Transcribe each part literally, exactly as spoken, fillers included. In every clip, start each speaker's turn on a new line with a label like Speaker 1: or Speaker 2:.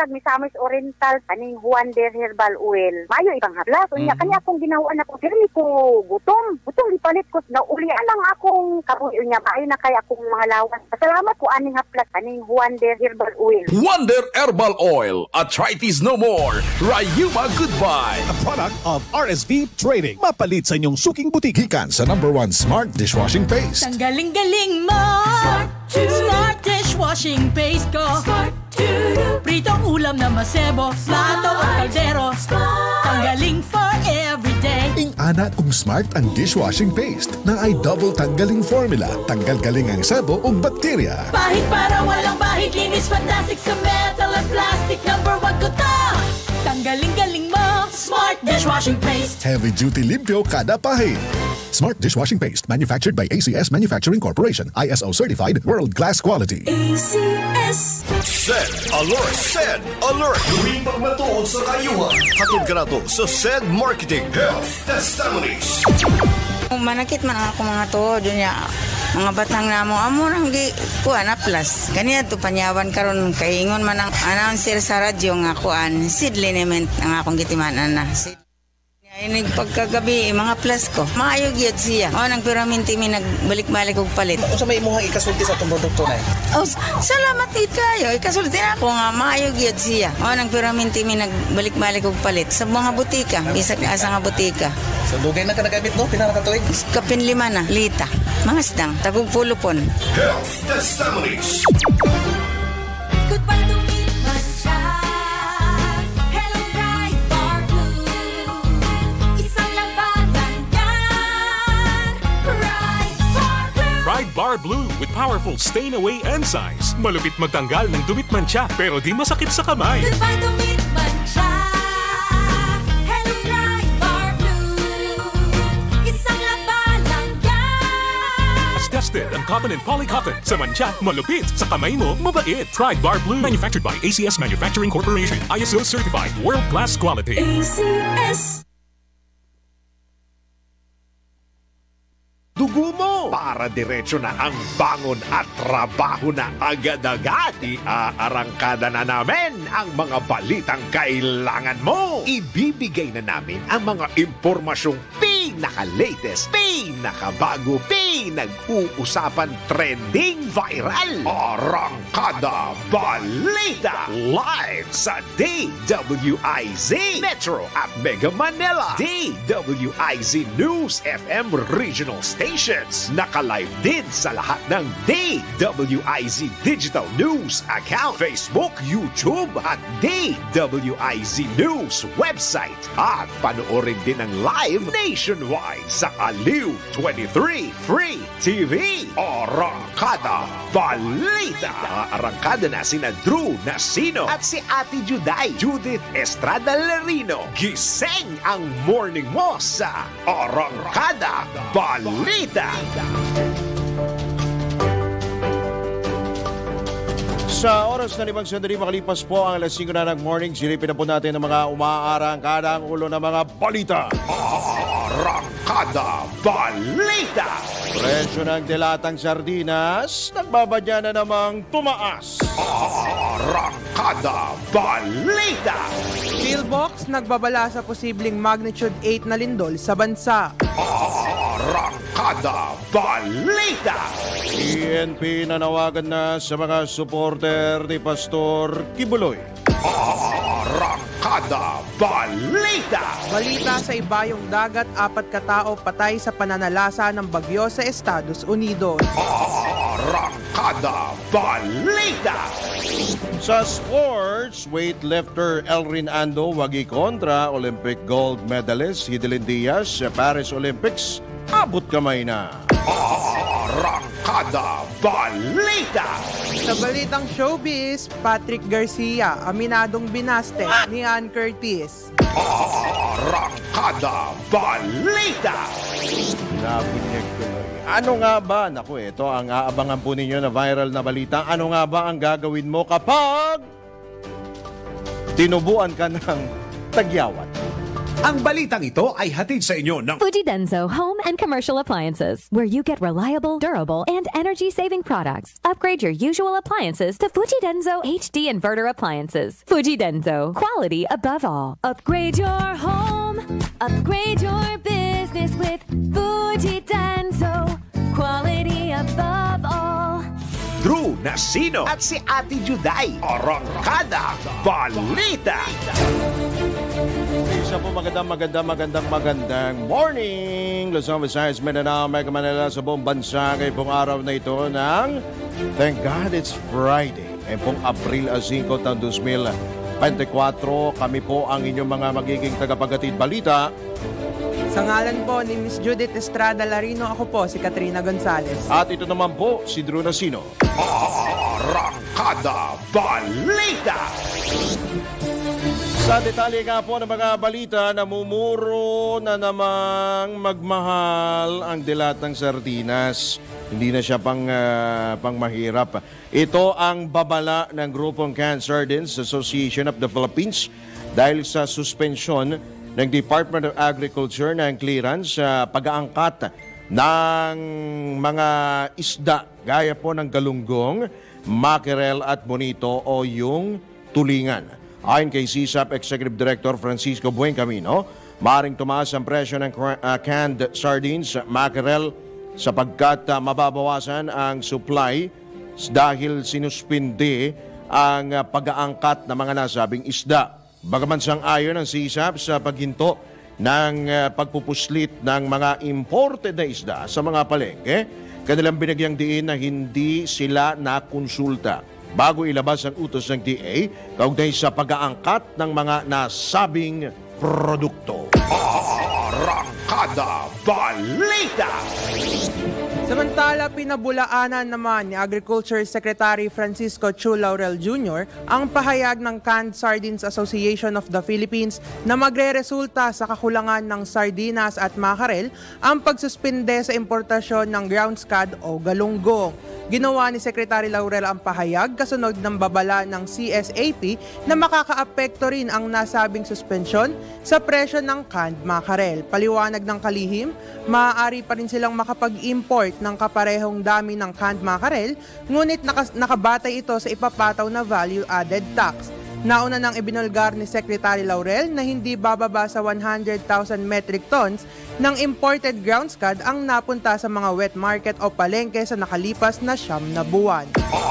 Speaker 1: kag Misamis Oriental kaning Wonder Herbal Oil. Mayo ibang hablas. Unya
Speaker 2: Mhm.
Speaker 1: kanya akong ginawa na ko dili ko gutom. Gutom ipalit ko na ulian lang akong kabuhi unya maayo na kay akong mga lawas. Salamat ko aning haplas kaning Wonder Herbal Oil.
Speaker 3: Wonder Herbal Oil. Arthritis no more. Rayuma goodbye.
Speaker 4: A product of R S V Trading. Mapalit sa inyong suking butik. Hikan sa number one Smart Dishwashing Paste.
Speaker 5: Ang galing-galing mo. Smart, Smart dishwashing paste ko. Smart Pritong ulam na masebo. Plato o kaldero. Tanggaling for everyday.
Speaker 4: Ing ana kung Smart ang dishwashing paste na ay double tanggaling formula. Tanggal galing ang sebo o bakterya.
Speaker 5: Bahid para walang bahid. Linis fantastic sa metal at plastic. Number one ko to. Tanggaling-galing mo. Smart dishwashing paste.
Speaker 4: Heavy duty limpyo kada pahid. Smart Dishwashing Paste, manufactured by A C S Manufacturing Corporation, I S O certified, world-class quality.
Speaker 5: A C S.
Speaker 3: Sed Alert! Sed Alert! Tuwing pagmatuod sa kayuhan. Hatod ka na to sa Sed Marketing Health Testimonies.
Speaker 6: Manakit man ako mga tuod niya. Mga batang namo amo nang gi kuan plus. Kaniya to panyawan karon kay ingon man ang announcer sa radyo nga kuan seed liniment ang akong gitimanan na. Inig pagkagabi mga plus ko. Maayo gyud siya. O nang piraminti mi nagbalik-balik og palit.
Speaker 2: Unsa may imuhang ikasulti sa itong produkto na?
Speaker 6: Oh, salamat gid kayo. Ikasulti na ako nga maayo gyud siya. O nang piraminti mi nagbalik-balik og palit sa mga butika, bisag asa nga butika.
Speaker 2: So dugay na ka nagamit no? Pinara ka tuig?
Speaker 6: Kapin lima na, lita. Mga stang, tagog pulo pon.
Speaker 3: Health Testimonies.
Speaker 5: Goodbye to me, Mancha. Hello, Bright Bar Blue. Isang labanan yan. Bright Bar Blue.
Speaker 7: Bright Bar Blue with powerful stain-away enzymes. Malupit magtanggal ng dumit mancha pero di masakit sa kamay.
Speaker 5: Goodbye to me, Mancha. Hello, Bright Bar Blue. Isang labanan yan.
Speaker 7: As tested ang cotton and polycotton. Sa mancha, malupit. Sa kamay mo, mabait. Bright Bar Blue. Manufactured by A C S Manufacturing Corporation. I S O certified. World-class quality.
Speaker 5: A C S.
Speaker 8: Dugo mo para diretso na ang bangon at trabaho na agad-agad. Iaarangkada na namin ang mga balitang kailangan mo. Ibibigay na namin ang mga impormasyong pinaka-latest, pinaka-bago, pinag-uusapan, trending, viral. Arangkada Balita live sa D W I Z Metro at Mega Manila. D W I Z News F M Regional Stations. Naka-live din sa lahat ng D W I Z Digital News account, Facebook, YouTube at D W I Z News website. At panoorin din ang live nationwide sa Aliw twenty-three Free T V. Arangkada Balita. Arangkada na sina Drew Nasino at si Ate Juday, Judith Estrada Larino. Gising ang morning mo sa Arangkada Balita.
Speaker 9: Sa oras na limang sandali makalipas po ang alas singko na ng morning, silipin na po natin ang mga umaarangkada ang ulo ng mga balita.
Speaker 8: Arangkada Balita.
Speaker 9: Presyo ng delatang sardinas, nagbabadya na namang tumaas.
Speaker 8: Arangkada Balita.
Speaker 10: Pillbox nagbabala sa posibleng magnitude eight na lindol sa bansa.
Speaker 8: Arangkada Balita.
Speaker 9: P N P nanawagan na sa mga supporter ni Pastor Kibuloy.
Speaker 8: Arangkada Balita.
Speaker 10: Balita sa ibayong dagat, apat katao patay sa pananalasa ng bagyo sa Estados Unidos.
Speaker 8: Arangkada Balita.
Speaker 9: Sa sports, weightlifter Elrin Ando wagi kontra Olympic gold medalist Hidilyn Diaz sa Paris Olympics. Abot kamay na.
Speaker 8: Arangkada Balita.
Speaker 10: Sa balitang showbiz, Patrick Garcia, aminadong binaste ni Ann Curtis.
Speaker 8: Arangkada Balita.
Speaker 9: Nabunyag tuloy. Ano nga ba? Naku, ito ang aabangan po ninyo na viral na balita. Ano nga ba ang gagawin mo kapag tinubuan ka ng tagyawat?
Speaker 8: Ang balitang ito ay hatid sa inyo ng
Speaker 11: Fuji Denso Home and Commercial Appliances, where you get reliable, durable, and energy-saving products. Upgrade your usual appliances to Fuji Denso H D Inverter Appliances. Fuji Denso, quality above all. Upgrade your home, upgrade your business with Fuji Denso, quality above all.
Speaker 8: Drew Nasino at si Ate Juday. Arangkada Balita.
Speaker 9: Isa po magandang, magandang, magandang, magandang morning! Luzon, Visayas, Mindanao, Mega Manila sa buong bansa ngayong pong araw na ito ng Thank God It's Friday. Ngayong pong Abril five, taong two thousand twenty-four. Kami po ang inyong mga magiging tagapaghatid balita.
Speaker 10: Sa ngalan po ni Miss Judith Estrada Larino, ako po si Katrina Gonzales.
Speaker 9: At ito naman po si Drew Nasino.
Speaker 8: Arangkada Balita.
Speaker 9: Sa detalye nga po ng mga balita, namumuro na namang magmahal ang dilatang sardinas. Hindi na siya pang, uh, pang mahirap. Ito ang babala ng grupong Canned Sardines Association of the Philippines dahil sa suspensyon ng Department of Agriculture ng clearance sa pag-aangkat ng mga isda gaya po ng galunggong, mackerel at bonito o yung tulingan. Ayon kay C S A P Executive Director Francisco Buencamino, maaaring tumaas ang presyo ng uh, canned sardines, mackerel sapagkat uh, mababawasan ang supply dahil sinuspindi ang uh, pag-aangkat ng mga nasabing isda. Bagaman sang-ayon ng C S A P sa paghinto ng uh, pagpupuslit ng mga imported na isda sa mga palengke, kanilang binagyang diin na hindi sila nakonsulta bago ilabas ang utos ng D A kaugnay sa pag-aangkat ng mga nasabing produkto.
Speaker 8: Arangkada Balita.
Speaker 10: Samantala, pinabulaanan naman ni Agriculture Secretary Francisco Chu Laurel Junior ang pahayag ng Canned Sardines Association of the Philippines na magre-resulta sa kakulangan ng sardinas at mackerel ang pagsuspinde sa importasyon ng ground scad o galunggong. Ginawa ni Secretary Laurel ang pahayag kasunod ng babala ng C S A P na makakaapekto rin ang nasabing suspensyon sa presyo ng canned mackerel. Paliwanag ng kalihim, maaari pa rin silang makapag-import ng kaparehong dami ng canned mackerel, ngunit nakas- nakabatay ito sa ipapataw na value-added tax. Nauna nang ibinulgar ni Secretary Laurel na hindi bababa sa one hundred thousand metric tons ng imported ground scad ang napunta sa mga wet market o palengke sa nakalipas na siyam na buwan.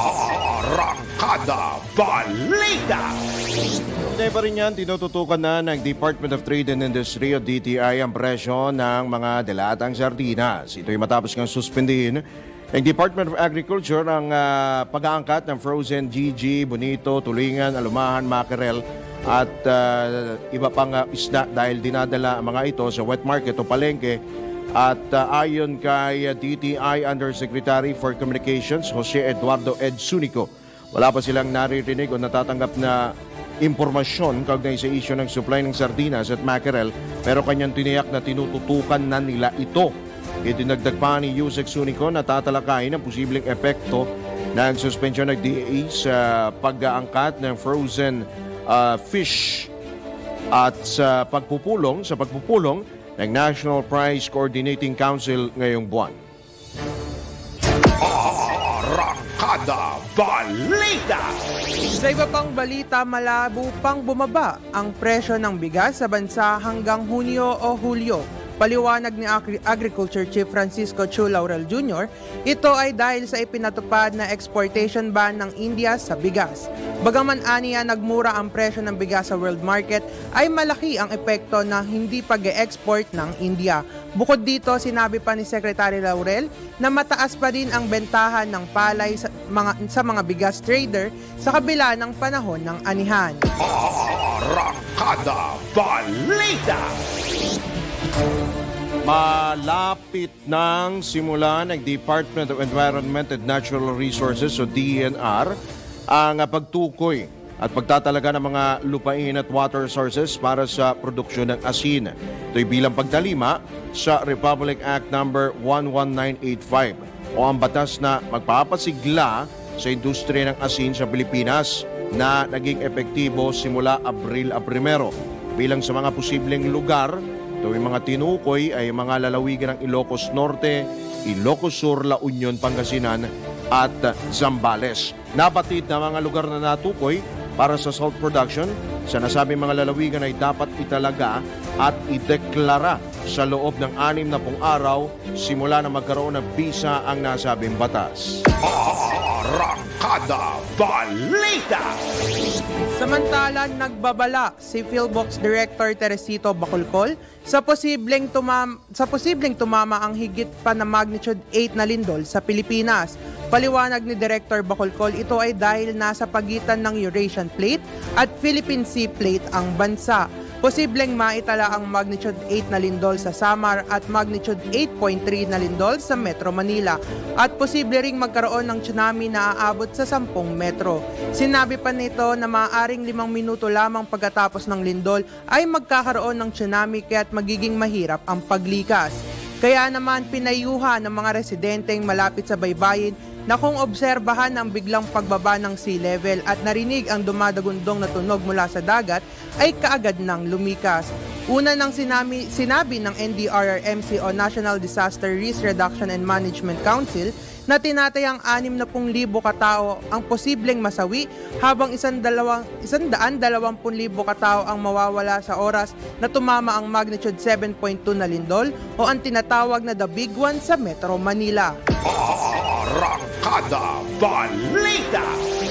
Speaker 8: Arangkada Balita.
Speaker 9: Hindi pa rin yan, tinututukan na ng Department of Trade and Industry o D T I ang presyo ng mga dilatang sardinas. Ito'y matapos ng suspendin ng Department of Agriculture ang uh, pag-aangkat ng frozen G G, bonito, tulingan, alumahan, mackerel at uh, iba pang uh, isda dahil dinadala ang mga ito sa wet market o palengke. At uh, ayon kay uh, D T I Undersecretary for Communications, Jose Eduardo Ed Sunico, wala pa silang naririnig o natatanggap na impormasyon kaugnay sa issue ng supply ng sardinas at mackerel, pero kanyang tiniyak na tinututukan na nila ito. Idinagdag pa ni Yusek Sunico na tatalakayin ang posibleng epekto ng suspensyon ng D A sa pag-aangkat ng frozen uh, fish at sa pagpupulong sa pagpupulong ng National Price Coordinating Council ngayong buwan.
Speaker 8: Arangkada Balita.
Speaker 10: Sa iba pang balita, malabo pang bumaba ang presyo ng bigas sa bansa hanggang Hunyo o Hulyo. Paliwanag ni Agri- Agriculture Chief Francisco Chu Laurel Junior, ito ay dahil sa ipinatupad na exportation ban ng India sa bigas. Bagaman aniya nagmura ang presyo ng bigas sa world market, ay malaki ang epekto na hindi pag-e-export ng India. Bukod dito, sinabi pa ni Secretary Laurel na mataas pa din ang bentahan ng palay sa mga, sa mga bigas trader sa kabila ng panahon ng anihan.
Speaker 8: Arangkada Balita.
Speaker 9: Malapit nang simula ng Department of Environment and Natural Resources o D E N R ang pagtukoy at pagtatalaga ng mga lupain at water sources para sa produksyon ng asin. Ito'y bilang pagtalima sa Republic Act number one one nine eight five o ang batas na magpapasigla sa industriya ng asin sa Pilipinas na naging epektibo simula Abril primero. Kabilang sa mga posibleng lugar, tuwing mga tinukoy ay mga lalawigan ng Ilocos Norte, Ilocos Sur, La Union, Pangasinan at Zambales. Napatid na mga lugar na natukoy para sa salt production sa nasabing mga lalawigan ay dapat italaga at ideklara sa loob ng anim na pung araw simula na magkaroon ng bisa ang nasabing batas.
Speaker 8: Arangkada Balita!
Speaker 10: Samantalang nagbabala si Philbox Director Teresito Bacolcol sa posibleng tumama, sa posibleng tumama ang higit pa na magnitude eight na lindol sa Pilipinas. Paliwanag ni Director Bacolcol, ito ay dahil nasa pagitan ng Eurasian Plate at Philippine Sea Plate ang bansa. Posibleng maitala ang magnitude eight na lindol sa Samar at magnitude eight point three na lindol sa Metro Manila. At posible ring magkaroon ng tsunami na aabot sa sampung metro. Sinabi pa nito na maaaring limang minuto lamang pagkatapos ng lindol ay magkakaroon ng tsunami kaya't magiging mahirap ang paglikas. Kaya naman pinayuhan ng mga residenteng malapit sa baybayin na kung obserbahan ang biglang pagbaba ng sea level at narinig ang dumadagundong na tunog mula sa dagat, ay kaagad nang lumikas. Una nang sinami, sinabi ng N D R R M C o National Disaster Risk Reduction and Management Council na tinatayang anim na pung libo katao ang posibleng masawi habang isandaan dalawampung libo katao ang mawawala sa oras na tumama ang magnitude seven point two na lindol o ang tinatawag na the big one sa Metro Manila.
Speaker 8: Arangkada Balita!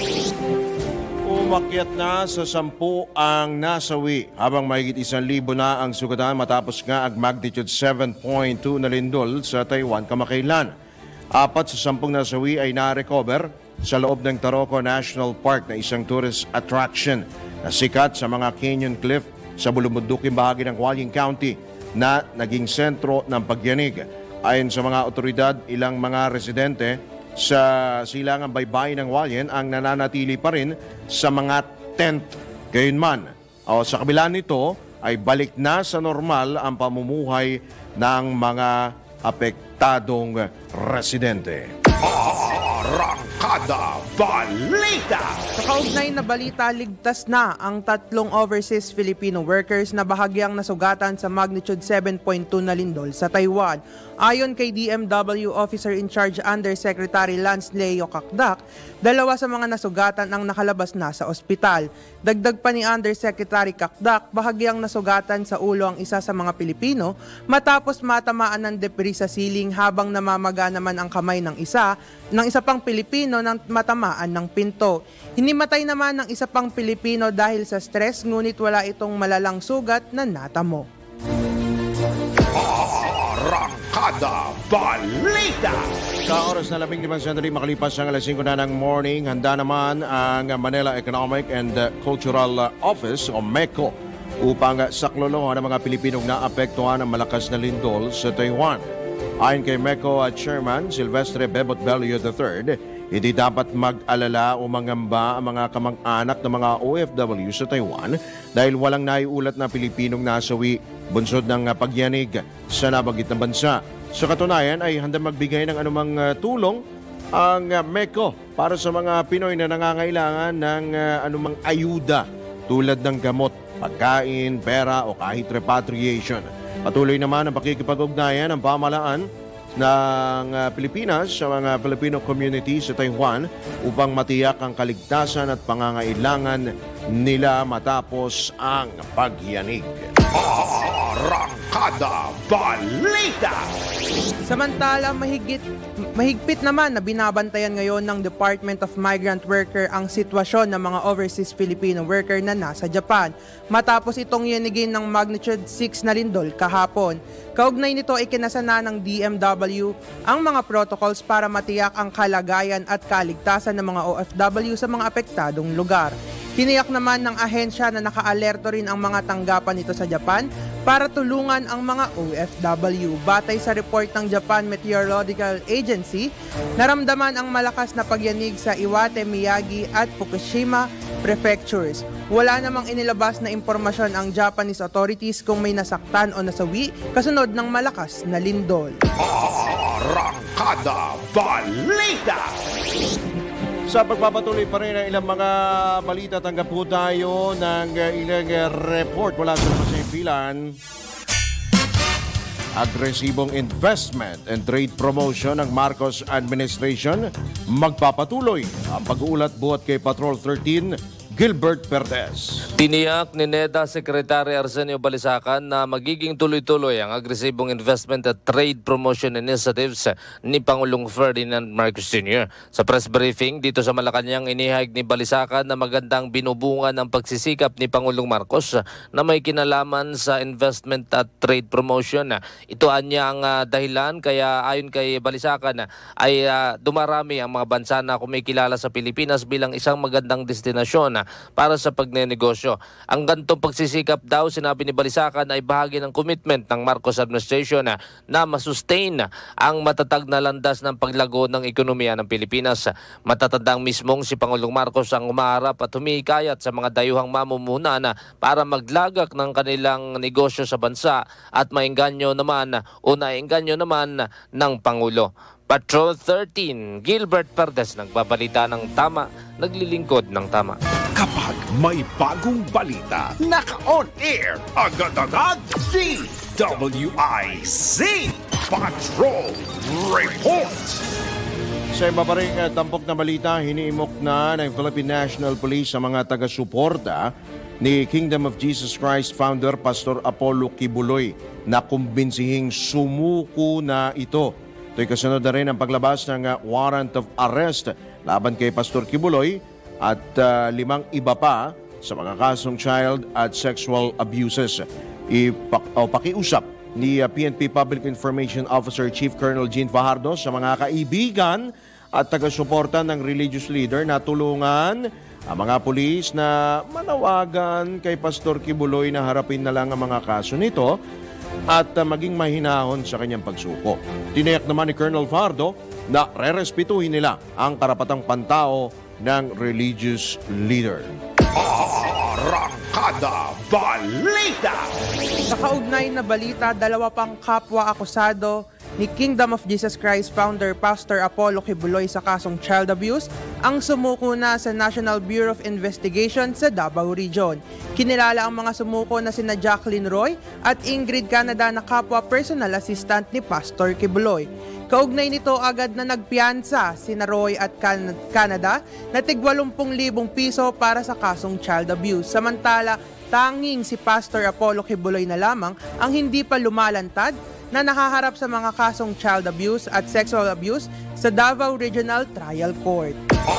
Speaker 9: Umakyat na sa sampu ang nasawi habang mahigit isang libo na ang sugatan matapos nga ang magnitude seven point two na lindol sa Taiwan kamakailan. Apat sa sampung nasawi ay na-recover sa loob ng Taroko National Park na isang tourist attraction na sikat sa mga canyon cliff sa bulumuduking bahagi ng Hualien County na naging sentro ng pagyanig. Ayon sa mga otoridad, ilang mga residente sa silangang baybayin ng Hualien ang nananatili pa rin sa mga tent. Gayunman, o sa kabila nito ay balik na sa normal ang pamumuhay ng mga apektadong residente.
Speaker 8: Arangkada Balita!
Speaker 10: Sa kaugnay na balita, ligtas na ang tatlong overseas Filipino workers na bahagyang nasugatan sa magnitude seven point two na lindol sa Taiwan. Ayon kay D M W Officer in Charge Undersecretary Lance Leo Kakdak, dalawa sa mga nasugatan ang nakalabas na sa ospital. Dagdag pa ni Undersecretary Kakdak, bahagyang nasugatan sa ulo ang isa sa mga Pilipino matapos matamaan ng debris sa siling habang namamaga naman ang kamay ng isa ng isa pang Pilipino nang matamaan ng pinto. Hinimatay naman ng isa pang Pilipino dahil sa stress ngunit wala itong malalang sugat na natamo.
Speaker 8: Arangkada Balita!
Speaker 9: Sa oras na labing limang sandali makalipas ang alas singko na ng morning, handa naman ang Manila Economic and Cultural Office o MECO upang saklolohan ang mga Pilipinong naapektuhan ng malakas na lindol sa Taiwan. Ayon kay MECO at Chairman Silvestre Bebot Bello the third, hindi dapat mag-alala o mangamba ang mga kamag-anak ng mga O F W sa Taiwan dahil walang naiulat na Pilipinong nasawi bunsod ng pagyanig sa nabanggit na bansa. Sa katunayan ay handa magbigay ng anumang tulong ang MECO para sa mga Pinoy na nangangailangan ng anumang ayuda tulad ng gamot, pagkain, pera o kahit repatriation. Patuloy naman ang pakikipag-ugnayan ng pamahalaan ng Pilipinas sa mga Filipino community sa Taiwan upang matiyak ang kaligtasan at pangangailangan nila matapos ang pagyanig.
Speaker 8: Arangkada Balita!
Speaker 10: Samantala, mahigit, mahigpit naman na binabantayan ngayon ng Department of Migrant Worker ang sitwasyon ng mga overseas Filipino worker na nasa Japan matapos itong yanigin ng magnitude six na lindol kahapon. Kaugnay nito ay kinasana ng D M W ang mga protocols para matiyak ang kalagayan at kaligtasan ng mga O F W sa mga apektadong lugar. Tiniyak naman ng ahensya na naka-alerto rin ang mga tanggapan nito sa Japan para tulungan ang mga O F W. Batay sa report ng Japan Meteorological Agency, naramdaman ang malakas na pagyanig sa Iwate, Miyagi at Fukushima prefectures. Wala namang inilabas na impormasyon ang Japanese authorities kung may nasaktan o nasawi kasunod ng malakas na lindol.
Speaker 8: Arangkada Balita!
Speaker 9: Sa pagpapatuloy pa rin ng ilang mga balita, tanggap po tayo ng uh, ilang uh, report mula sa Masipilan. Agresibong investment and trade promotion ng Marcos administration magpapatuloy. Ang pag-uulat buhat kay Patrol thirteen, Gilbert Perez.
Speaker 12: Tiniyak ni NEDA Secretary Arsenio Balisacan na magiging tuloy-tuloy ang agresibong investment at trade promotion initiatives ni Pangulong Ferdinand Marcos Junior Sa press briefing dito sa Malacanang, inihayag ni Balisacan na magandang binubungan ng pagsisikap ni Pangulong Marcos na may kinalaman sa investment at trade promotion. Ito anya ang uh, dahilan kaya ayon kay Balisacan ay uh, dumarami ang mga bansa na kumikilala sa Pilipinas bilang isang magandang destinasyon para sa pagnenegosyo. Ang gantong pagsisikap daw, sinabi ni Balisacan, ay bahagi ng commitment ng Marcos administration na, na masustain ang matatag na landas ng paglago ng ekonomiya ng Pilipinas. Matatandang mismong si Pangulong Marcos ang umaharap at humihikayat sa mga dayuhang mamumuhunan na para maglagak ng kanilang negosyo sa bansa at maengganyo naman o naengganyo naman ng Pangulo. Patrol thirteen, Gilbert Perez, nagbabalita ng tama, naglilingkod ng tama.
Speaker 8: Kapag may bagong balita, naka-on air, agad-agad, D W I Z Patrol Report.
Speaker 9: Sa iba pa rin uh, tampok na balita, hiniimok na ng Philippine National Police sa mga taga-suporta ni Kingdom of Jesus Christ founder Pastor Apollo Kibuloy na kumbinsihing sumuko na ito. Ito'y kasunod na rin ang paglabas ng uh, warrant of arrest laban kay Pastor Kibuloy at uh, limang iba pa sa mga kasong child at sexual abuses. Ipak o pakiusap ni uh, P N P Public Information Officer Chief Colonel Gene Fajardo sa mga kaibigan at taga-suporta ng religious leader na tulungan ang mga pulis na manawagan kay Pastor Kibuloy na harapin na lang ang mga kaso nito at uh, maging mahinahon sa kanyang pagsuko. Tiniyak naman ni Colonel Fajardo na rerespetuhin nila ang karapatang pantao ng religious leader.
Speaker 8: Arangkada Balita!
Speaker 10: Sa kaugnay na balita, dalawa pang kapwa akusado ni Kingdom of Jesus Christ founder Pastor Apollo Kibuloy sa kasong child abuse ang sumuko na sa National Bureau of Investigation sa Davao Region. Kinilala ang mga sumuko na sina Jacqueline Roy at Ingrid Canada na kapwa personal assistant ni Pastor Kibuloy. Kaugnay nito, agad na nagpiyansa sina Roy at Can- Canada na tig eighty thousand piso para sa kasong child abuse. Samantala, tanging si Pastor Apollo Kibuloy na lamang ang hindi pa lumalantad na nakaharap sa mga kasong child abuse at sexual abuse sa Davao Regional Trial Court.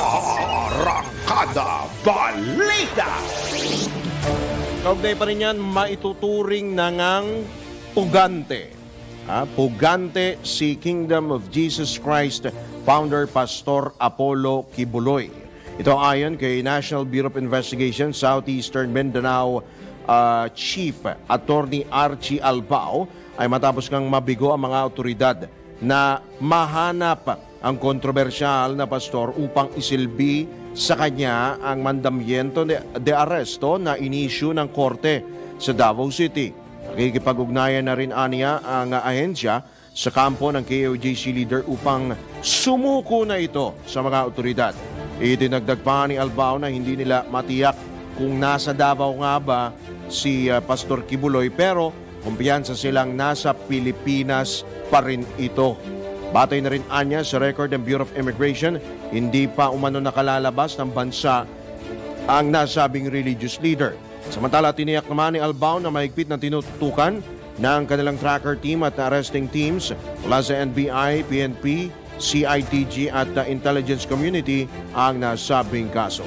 Speaker 8: Arangkada Balita!
Speaker 9: Kaugnay pa rin yan, maituturing na ngang pugante. Ha? Pugante si Kingdom of Jesus Christ founder Pastor Apollo Kibuloy. Ito ayon kay National Bureau of Investigation Southeastern Mindanao uh, Chief Attorney Archie Albao ay matapos kang mabigo ang mga otoridad na mahanap ang kontrobersyal na pastor upang isilbi sa kanya ang mandamiento de, de arresto na inisyu ng korte sa Davao City. Nakikipag-ugnayan na rin aniya ang ahensya sa kampo ng K O J C leader upang sumuko na ito sa mga otoridad. Itinagdag pa ni Albao na hindi nila matiyak kung nasa Davao nga ba si uh, Pastor Kibuloy pero kumpiyansa silang nasa Pilipinas pa rin ito. Batay na rin anya sa record ng Bureau of Immigration, hindi pa umano nakalalabas ng bansa ang nasabing religious leader. Samantala, tiniyak naman ni Albao na mahigpit na tinutukan ng kanilang tracker team at arresting teams mula sa N B I, P N P, C I T G at the intelligence community ang nasabing kaso.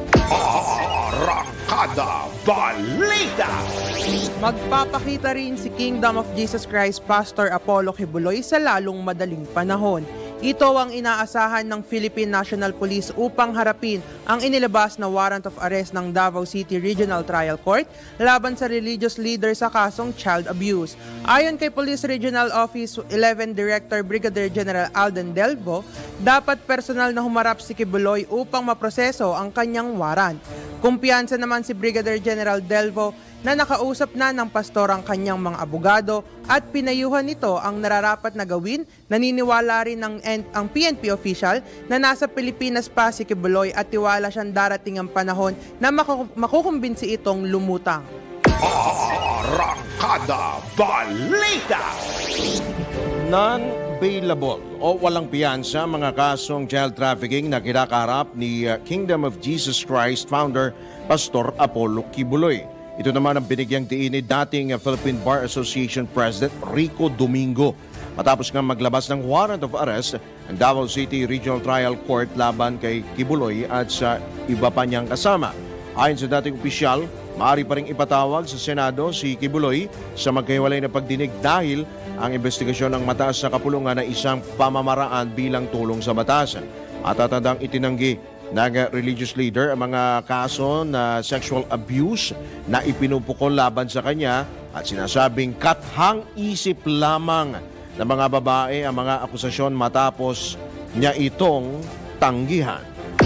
Speaker 8: Arangkada Balita!
Speaker 10: Magpapakita rin si Kingdom of Jesus Christ Pastor Apollo Kibuloy sa lalong madaling panahon. Ito ang inaasahan ng Philippine National Police upang harapin ang inilabas na warrant of arrest ng Davao City Regional Trial Court laban sa religious leader sa kasong child abuse. Ayon kay Police Regional Office eleven Director Brigadier General Alden Delvo, dapat personal na humarap si Kibuloy upang maproseso ang kanyang warrant. Kumpiyansa naman si Brigadier General Delvo na nakausap na ng pastor ang kanyang mga abogado at pinayuhan nito ang nararapat na gawin. Naniniwala rin ng ang P N P official na nasa Pilipinas pa si Kibuloy at tiwala siyang darating ang panahon na maku- makukumbinsi itong lumutang.
Speaker 8: Arangkada Balita!
Speaker 9: Non-bailable o walang piyansa mga kasong child trafficking na kinakaharap ni uh, Kingdom of Jesus Christ founder Pastor Apollo Kibuloy. Ito naman ang binigyang diin ni dating uh, Philippine Bar Association President Rico Domingo matapos nga maglabas ng warrant of arrest ang Davao City Regional Trial Court laban kay Kibuloy at sa iba pa niyang kasama. Ayon sa dating opisyal, maaari pa ring ipatawag sa Senado si Kibuloy sa magkahiwalay na pagdinig dahil ang investigasyon ng mataas na kapulungan na isang pamamaraan bilang tulong sa batas. At tatandang itinanggi ng religious leader ang mga kaso na sexual abuse na ipinupukol laban sa kanya at sinasabing kathang isip lamang ng mga babae ang mga akusasyon matapos niya itong tanggihan.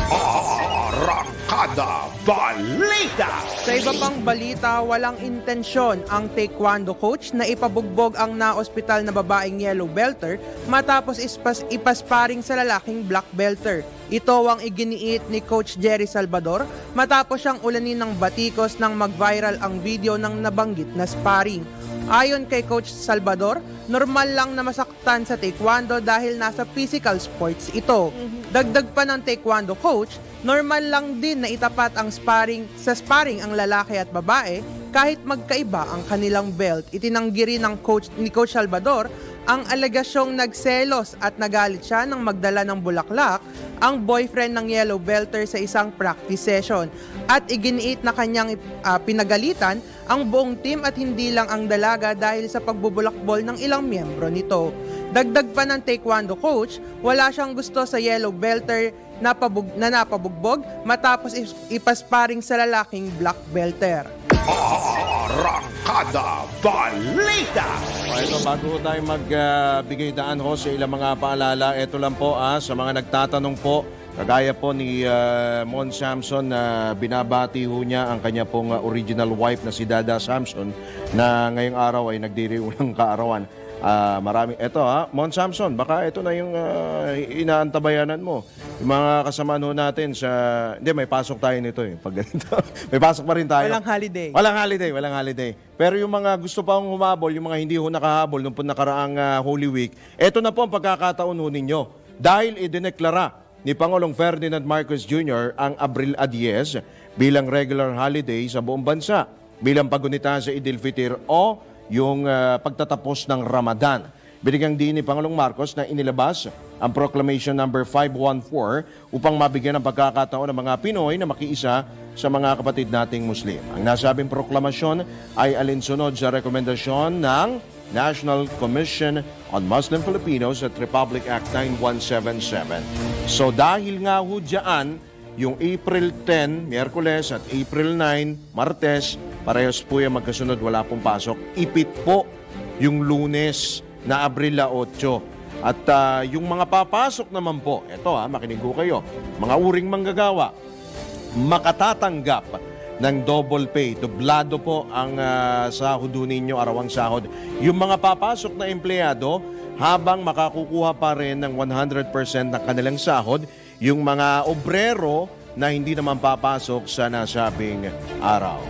Speaker 8: Arangkada Balita!
Speaker 10: Sa iba pang balita, walang intensyon ang taekwondo coach na ipabugbog ang na-ospital na babaeng yellow belter matapos ispas ipasparing sa lalaking black belter. Ito ang iginiit ni Coach Jerry Salvador matapos siyang ulanin ng batikos nang mag-viral ang video ng nabanggit na sparring. Ayon kay Coach Salvador, normal lang na masaktan sa taekwondo dahil nasa physical sports ito. Dagdag pa ng taekwondo coach, normal lang din na itapat ang sparring sa sparring ang lalaki at babae kahit magkaiba ang kanilang belt. Itinanggi rin ng coach, ni Coach Salvador ang alegasyong nagselos at nagalit siya nang magdala ng bulaklak ang boyfriend ng yellow belter sa isang practice session at iginiit na kanyang uh, pinagalitan ang buong team at hindi lang ang dalaga dahil sa pagbubulakbol ng ilang miyembro nito. Dagdag pa ng taekwondo coach, wala siyang gusto sa yellow belter na, pabug- na napabugbog matapos ipasparing sa lalaking black belter.
Speaker 8: Arangkada Balita!
Speaker 9: Ito, bago tayo magbigay uh, daan ho sa ilang mga paalala, ito lang po ah, sa mga nagtatanong po, kagaya po ni uh, Mon Samson na uh, binabati ho niya ang kanya pong uh, original wife na si Dada Samson na ngayong araw ay nagdiriulang kaarawan. Uh, marami, eto ha, Mon Samson, baka ito na yung uh, inaantabayanan mo. Yung mga kasamaan ho natin sa, hindi, may pasok tayo nito eh, pag ganito. May pasok pa rin tayo.
Speaker 10: Walang holiday.
Speaker 9: Walang holiday, walang holiday. Pero yung mga gusto pa hong humabol, yung mga hindi ho nakahabol nung po nakaraang uh, Holy Week, eto na po ang pagkakataon ho ninyo. Dahil idineklara ni Pangulong Ferdinand Marcos Junior ang Abril a diez bilang regular holiday sa buong bansa, bilang pagunita sa Idil Fitr o yung uh, pagtatapos ng Ramadan. Binigyang din ni Pangulong Marcos na inilabas ang Proclamation number five one four upang mabigyan ng pagkakataon ng mga Pinoy na makiisa sa mga kapatid nating Muslim. Ang nasabing proklamasyon ay alinsunod sa rekomendasyon ng National Commission on Muslim Filipinos at Republic Act nine one seven seven. So dahil nga ho dyan, yung April ten, Miyerkules at April nine, Martes, parehas po yung magkasunod, wala pong pasok. Ipit po yung Lunes na Abril eight. At uh, yung mga papasok naman po, eto ha, makinig ko kayo, mga uring manggagawa, makatatanggap ng double pay. Dublado po ang uh, sahod ninyo, arawang sahod. Yung mga papasok na empleyado, habang makakukuha pa rin ng one hundred percent ng kanilang sahod, yung mga obrero na hindi naman papasok sa nasabing araw.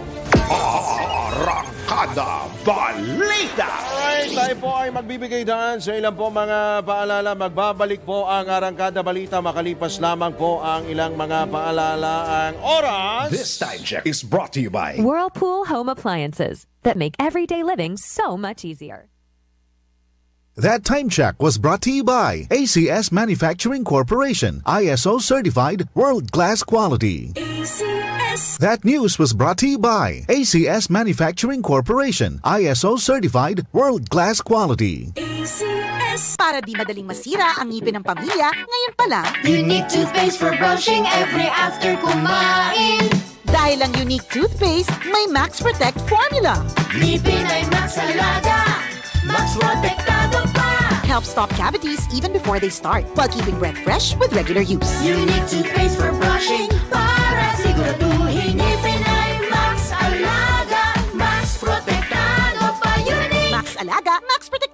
Speaker 8: Arangkada Balita!
Speaker 9: Alright, tayo po ay magbibigay daan sa ilang po mga paalala. Magbabalik po ang Arangkada Balita makalipas lamang po ang ilang mga paalala. Ang oras!
Speaker 3: This time check is brought to you by
Speaker 11: Whirlpool Home Appliances that make everyday living so much easier.
Speaker 4: That time check was brought to you by A C S Manufacturing Corporation, I S O certified, world-class quality.
Speaker 5: A C S.
Speaker 4: That news was brought to you by A C S Manufacturing Corporation, I S O certified, world-class quality.
Speaker 5: A C S.
Speaker 13: Para di madaling masira ang ngipin ng pamilya, ngayon pa lang,
Speaker 5: Unique toothpaste for brushing every after kumain.
Speaker 13: Dahil ang Unique toothpaste, may Max Protect formula.
Speaker 5: Ngipin ay Max Alaga. Max Protectado pa.
Speaker 13: Helps stop cavities even before they start, while keeping breath fresh with regular use.
Speaker 5: Unique toothpaste for brushing para siguraduhin ngipin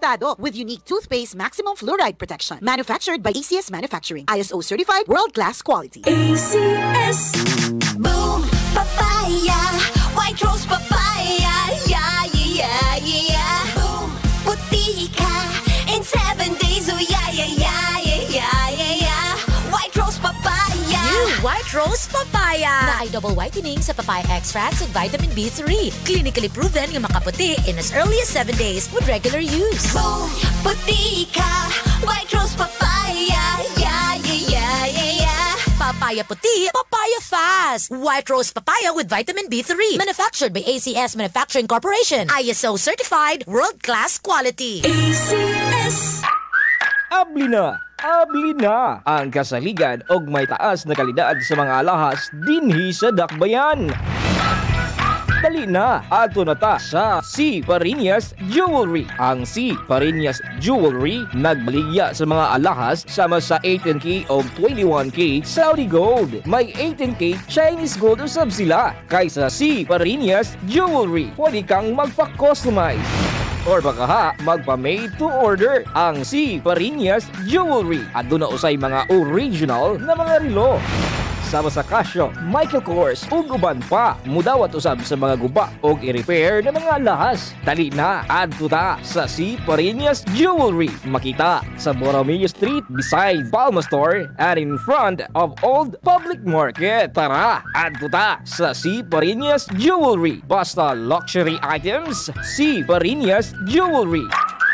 Speaker 13: protektado with unique toothpaste maximum fluoride protection. Manufactured by A C S Manufacturing. I S O certified world-class quality.
Speaker 14: A C S Boom Papaya White Rose Papaya. Yeah, yeah, yeah. Boom Puti ka in seven days. Oh yeah, yeah, yeah, yeah, yeah, yeah. White Rose Papaya.
Speaker 15: New White Rose Papaya na ay double whitening sa papaya extracts and vitamin B three. Clinically proven yung makaputi in as early as seven days with regular use.
Speaker 14: Boom Puti ka White Rose Papaya. Yeah, yeah, yeah, yeah, yeah.
Speaker 15: Papaya puti, papaya fast. White Rose Papaya with vitamin B three. Manufactured by A C S Manufacturing Corporation. I S O certified world-class quality.
Speaker 14: A C S
Speaker 16: Abli na! Abli na! Ang kasaligan og may taas na kalidad sa mga alahas dinhi sa Dakbayan. Dali na! Ato na ta sa C. Parinas Jewelry. Ang C. Parinas Jewelry nagbaligya sa mga alahas sama sa eighteen K o twenty-one K Saudi Gold. May eighteen K Chinese Gold usab sila. Kaysa C. Parinas Jewelry, pwede kang magpa-customize or baka ha, magpa-made to order. Ang C. Parinas Jewelry adto na usay mga original na mga relo sama sa Casio, Michael Kors ug uban pa. Mudawat usab sa mga guba ug i-repair na mga lahas. Dali na, adto ta sa C. Parinas Jewelry. Makita sa Borromeo Street beside Palma Store and in front of Old Public Market. Tara, adto ta sa C. Parinas Jewelry. Basta luxury items, C. Parinas Jewelry.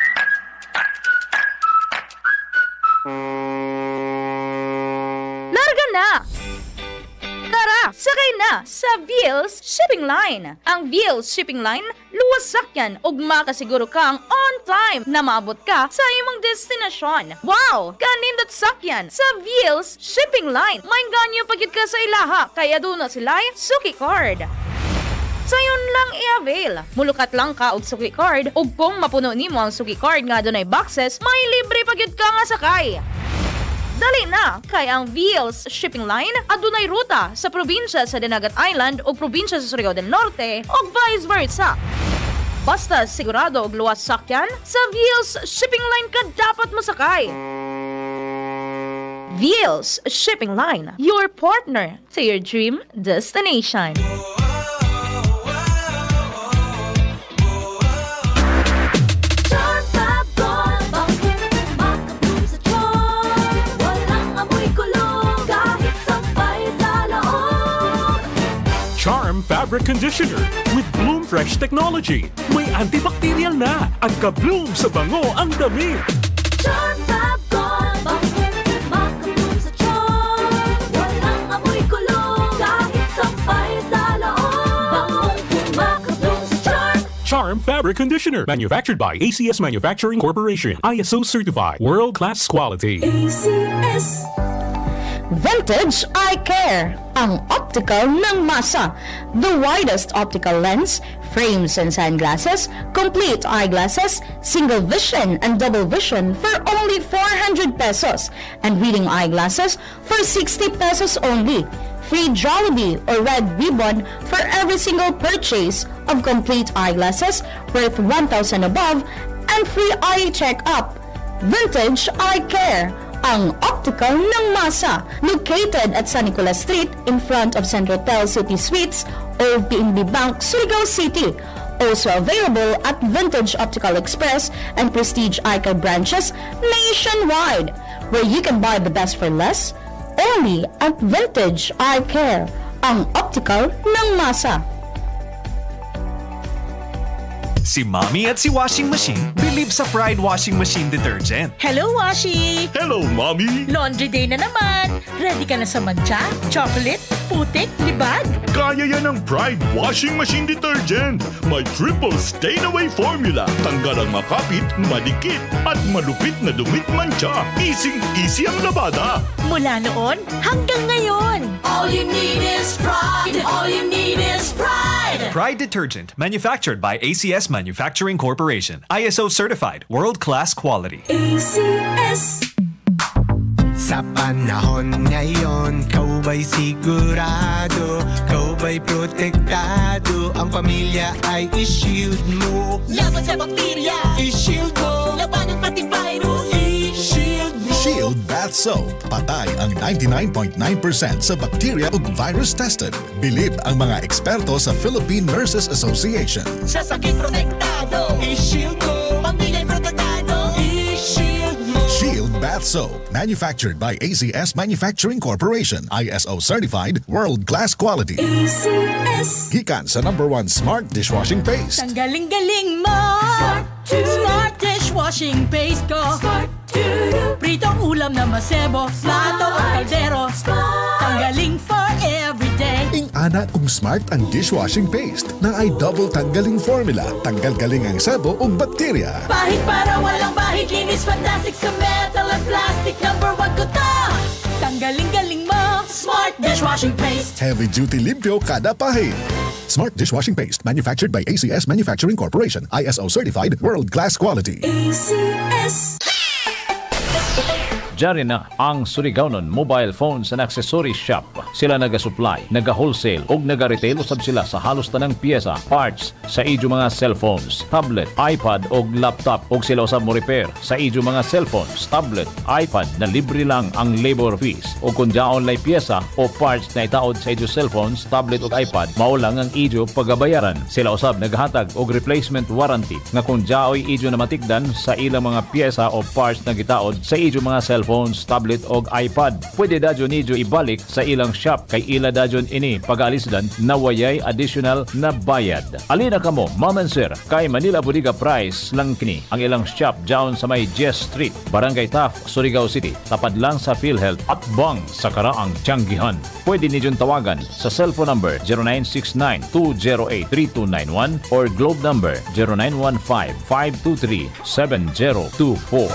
Speaker 17: Larga na! Tara, sakay na sa Wheels Shipping Line. Ang Wheels Shipping Line, luwas sakyan ug makasiguro kang on time na maabot ka sa imong destinasyon. Wow! Kanindot sakyan sa Wheels Shipping Line. Maingganyo pagid ka sa ilaha, kaya doon na sila suki card. Sayon lang i-avail. Mulukat lang ka og suki card ug kung mapuno nimo ang suki card nga dunay boxes, may libre pagid ka nga sakay. Dali na, kay ang Wheels Shipping Line adunay ruta sa probinsya sa Dinagat Island o probinsya sa Surigao del Norte o vice versa. Basta sigurado og luwas sakyan, sa Wheels Shipping Line ka dapat masakay. Wheels Shipping Line, your partner to your dream destination.
Speaker 7: Charm Fabric Conditioner with Bloom Fresh Technology. May antibacterial na at ka-bloom sa bango ang damit.
Speaker 14: Charm Fab Gold Bakit makabloom sa charm? Walang amoy kulong kahit sampay sa loob. Bangong makabloom sa charm.
Speaker 7: Charm Fabric Conditioner. Manufactured by A C S Manufacturing Corporation. I S O certified. World-class quality.
Speaker 17: A C S Vintage Eye Care, ang optical ng masa. The widest optical lens, frames and sunglasses, complete eyeglasses, single vision and double vision for only four hundred pesos, and reading eyeglasses for sixty pesos only. Free Jollibee or red ribbon for every single purchase of complete eyeglasses worth one thousand above, and free eye check-up. Vintage Eye Care, ang optical ng masa, located at San Nicolas Street in front of Centrotel City Suites o P N B Bank, Surigao City. Also available at Vintage Optical Express and Prestige Eye Care branches nationwide, where you can buy the best for less only at Vintage Eye Care, ang optical ng masa.
Speaker 18: Si Mommy at si Washing Machine believe sa Pride Washing Machine Detergent.
Speaker 5: Hello, Washi!
Speaker 18: Hello, Mommy!
Speaker 5: Laundry day na naman! Ready ka na sa mancha, chocolate, putik, libag?
Speaker 18: Kaya yan ang Pride Washing Machine Detergent. May triple stain-away formula. Tanggal ang makapit, madikit, at malupit na dumit mancha. Easy-easy ang labada.
Speaker 5: Mula noon hanggang ngayon.
Speaker 14: All you need is pride. All you need is pride.
Speaker 18: Pride Detergent, manufactured by A C S Manufacturing Corporation. I S O certified, world-class quality.
Speaker 14: A C S
Speaker 19: Sa panahon ngayon, kau ba'y sigurado? Kau abay protektado. Ang pamilya ay i-shield mo.
Speaker 14: Laban sa bakterya,
Speaker 19: I-shield mo.
Speaker 14: laban ng pati virus,
Speaker 19: I-shield mo.
Speaker 4: Shield Bath Soap. Patay ang ninety-nine point nine percent sa bacteria ug virus tested. Bilib ang mga eksperto sa Philippine Nurses Association.
Speaker 14: sa sakit protektado,
Speaker 19: I-shield mo.
Speaker 14: pamilya'y protektado,
Speaker 19: I-shield mo.
Speaker 4: Shield Bath Soap. Manufactured by A C S Manufacturing Corporation. I S O certified. World-class quality.
Speaker 14: A C S.
Speaker 4: Gikan sa number one smart dishwashing paste.
Speaker 5: Ang galing-galing mo!
Speaker 14: Smart to
Speaker 5: Smart dishwashing paste ko.
Speaker 14: Smart to
Speaker 5: Pritong ulam na masebo, plato o kaldero. Tanggaling for everyday.
Speaker 4: Ing ana kung smart ang dishwashing paste na ay double tanggaling formula. Tanggal galing ang sebo ug bakterya.
Speaker 5: Bahid para walang bahid, linis fantastic sa metal at plastic. Number one ko to! Tanggaling-galing mo! Smart dishwashing paste.
Speaker 4: Heavy duty limpyo kada pahid. Smart dishwashing paste manufactured by A C S Manufacturing Corporation. I S O certified. World-class quality.
Speaker 14: A C S.
Speaker 20: Diyan na ang Surigaunon Mobile Phones and Accessories Shop. Sila naga-supply, naga-wholesale o naga-retail usab sila sa halos tanang piyesa, parts sa idyo mga cellphones, tablet, iPad o laptop o sila usab mo repair sa idyo mga cellphones, tablet, iPad na libre lang ang labor fees o kung jaon lay piyesa o parts na itaod sa idyo cellphones, tablet o iPad, mao lang ang idyo pagabayaran. Sila usab naghatag og replacement warranty nga kung jaoy idyo na matikdan sa ilang mga piyesa o parts na gitaod sa idyo mga cellphones, tablet o iPad. Pwede dadyon nidyo ibalik sa ilang shop kay ila dadyon ini pag-alisdan na wayay additional na bayad. Alina kamo, Ma'am and Sir, kay Manila Bodega Price lang kini ang ilang shop down sa may Jess Street, Barangay Taft, Surigao City. Tapad lang sa PhilHealth at bang sa karaang Tianggihan. Pwede nidyon tawagan sa cellphone number zero nine six nine two zero eight three two nine one or Globe number zero nine one five five two three seven zero two four.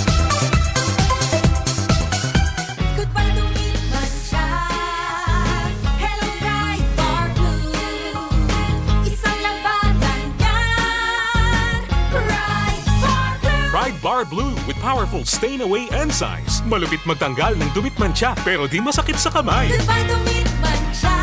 Speaker 7: Bar Blue with powerful stain-away enzymes. Malupit magtanggal ng dumit mancha pero di masakit sa kamay.
Speaker 14: Goodbye dumit mancha.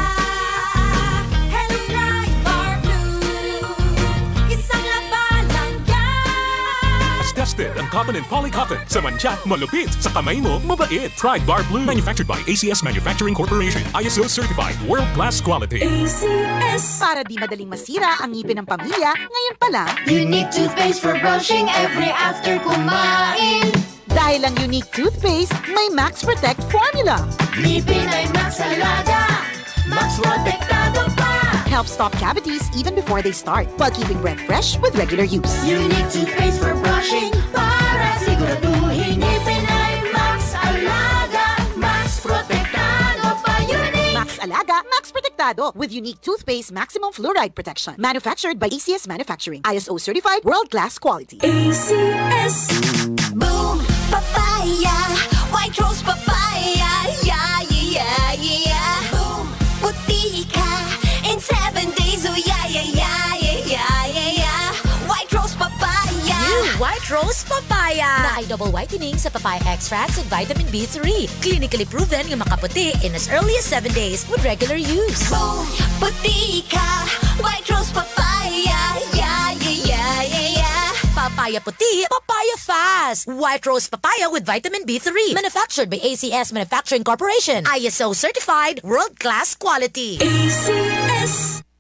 Speaker 14: Hello Bright Bar Blue. Isang laban lang yan.
Speaker 7: As tested ang cotton and polycotton. Sa mancha, malupit. Sa kamay mo, mabait. Pride Bar Blue. Manufactured by A C S Manufacturing Corporation. I S O certified. World-class quality.
Speaker 13: A C S. Para di madaling masira ang ngipin ng pamilya, ngayon pa lang,
Speaker 14: Unique toothpaste for brushing every after kumain.
Speaker 13: Dahil ang Unique toothpaste, may Max Protect formula.
Speaker 14: Ngipin ay Max Alaga. Max Protektado pa.
Speaker 13: Helps stop cavities even before they start, while keeping breath fresh with regular use.
Speaker 14: Unique toothpaste for brushing para siguraduhin ngipin ay Max Alaga. Max Protektado pa. Unique.
Speaker 13: Max Alaga, Max Protektado with Unique toothpaste maximum fluoride protection. Manufactured by A C S Manufacturing. I S O certified, world-class quality.
Speaker 14: A C S. Boom Papaya. White Rose Papaya. Yeah, yeah, yeah. Boom Puti ka in seven days. Oh yeah, yeah, yeah, yeah, yeah, yeah. White Rose Papaya.
Speaker 15: New White Rose Papaya na ay double whitening sa papaya extracts with vitamin B three. Clinically proven yung makaputi in as early as seven days with regular use.
Speaker 14: Boom Puti ka. White Rose Papaya. Yeah, yeah, yeah, yeah, yeah.
Speaker 15: Papaya puti, papaya fast. White Rose Papaya with vitamin B three. Manufactured by A C S Manufacturing Corporation. I S O certified, world-class quality.
Speaker 14: A C S.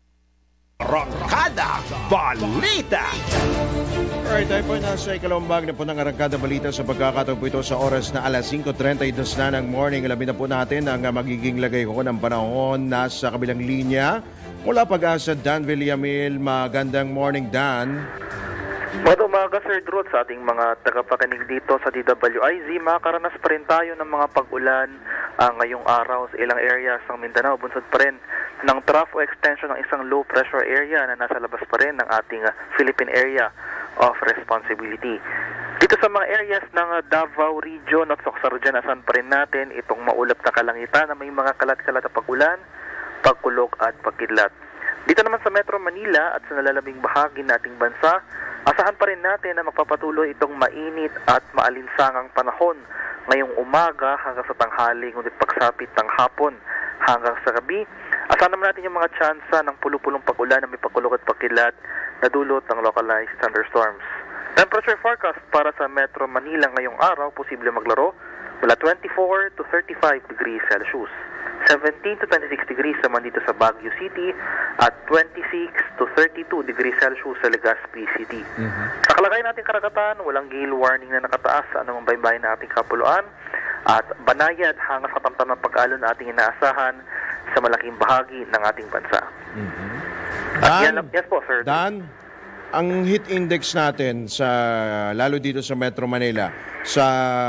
Speaker 8: Rangkada Balita.
Speaker 9: Alright, tayo po nasa ikalawang bag na po ng Arangkada Balita sa pagkakataon po ito sa oras na alas singko trenta-dos na ng morning. Alamin na po natin ang magiging lagay ko ng panahon nasa kabilang linya. Mula Pag-asa, Dan Villamil. Magandang morning, Dan.
Speaker 21: Magandang umaga, Sir Drew, sa ating mga tagapakinig dito sa D W I Z. Makaranas pa rin tayo ng mga pag-ulan uh, ngayong araw sa ilang areas ng Mindanao. Bunsod pa rin ng trough o extension ng isang low pressure area na nasa labas pa rin ng ating uh, Philippine area of responsibility. Dito sa mga areas ng uh, Davao Region at Soxargen, asan pa rin natin itong maulap na kalangitan na may mga kalat-kalat na pag-ulan, pagkulog at pagkidlat. Dito naman sa Metro Manila at sa nalalaming bahagi ng ating bansa, asahan pa rin natin na magpapatuloy itong mainit at maalinsangang panahon ngayong umaga hanggang sa tanghali, ngunit pagsapit ng hapon hanggang sa gabi. Asahan naman natin yung mga tsansa ng pulo-pulong pag-ulan na may pagkulog at pagkilat na dulot ng localized thunderstorms. Temperature forecast para sa Metro Manila ngayong araw, posible maglaro mula twenty-four to thirty-five degrees Celsius. seventeen to twenty-six degrees naman dito sa Baguio City at twenty-six to thirty-two degrees Celsius sa Legazpi City.
Speaker 9: Mm-hmm.
Speaker 21: Sa kalagayan nating karagatan, walang gale warning na nakataas sa anumang baybayin na ating kapuluan at banayad hanggang sa tamtamang pag-alon na ating inaasahan sa malaking bahagi ng ating bansa.
Speaker 9: Mm-hmm.
Speaker 21: At
Speaker 9: Dan,
Speaker 21: yan, yes po, sir.
Speaker 9: Dan, ang heat index natin sa lalo dito sa Metro Manila, sa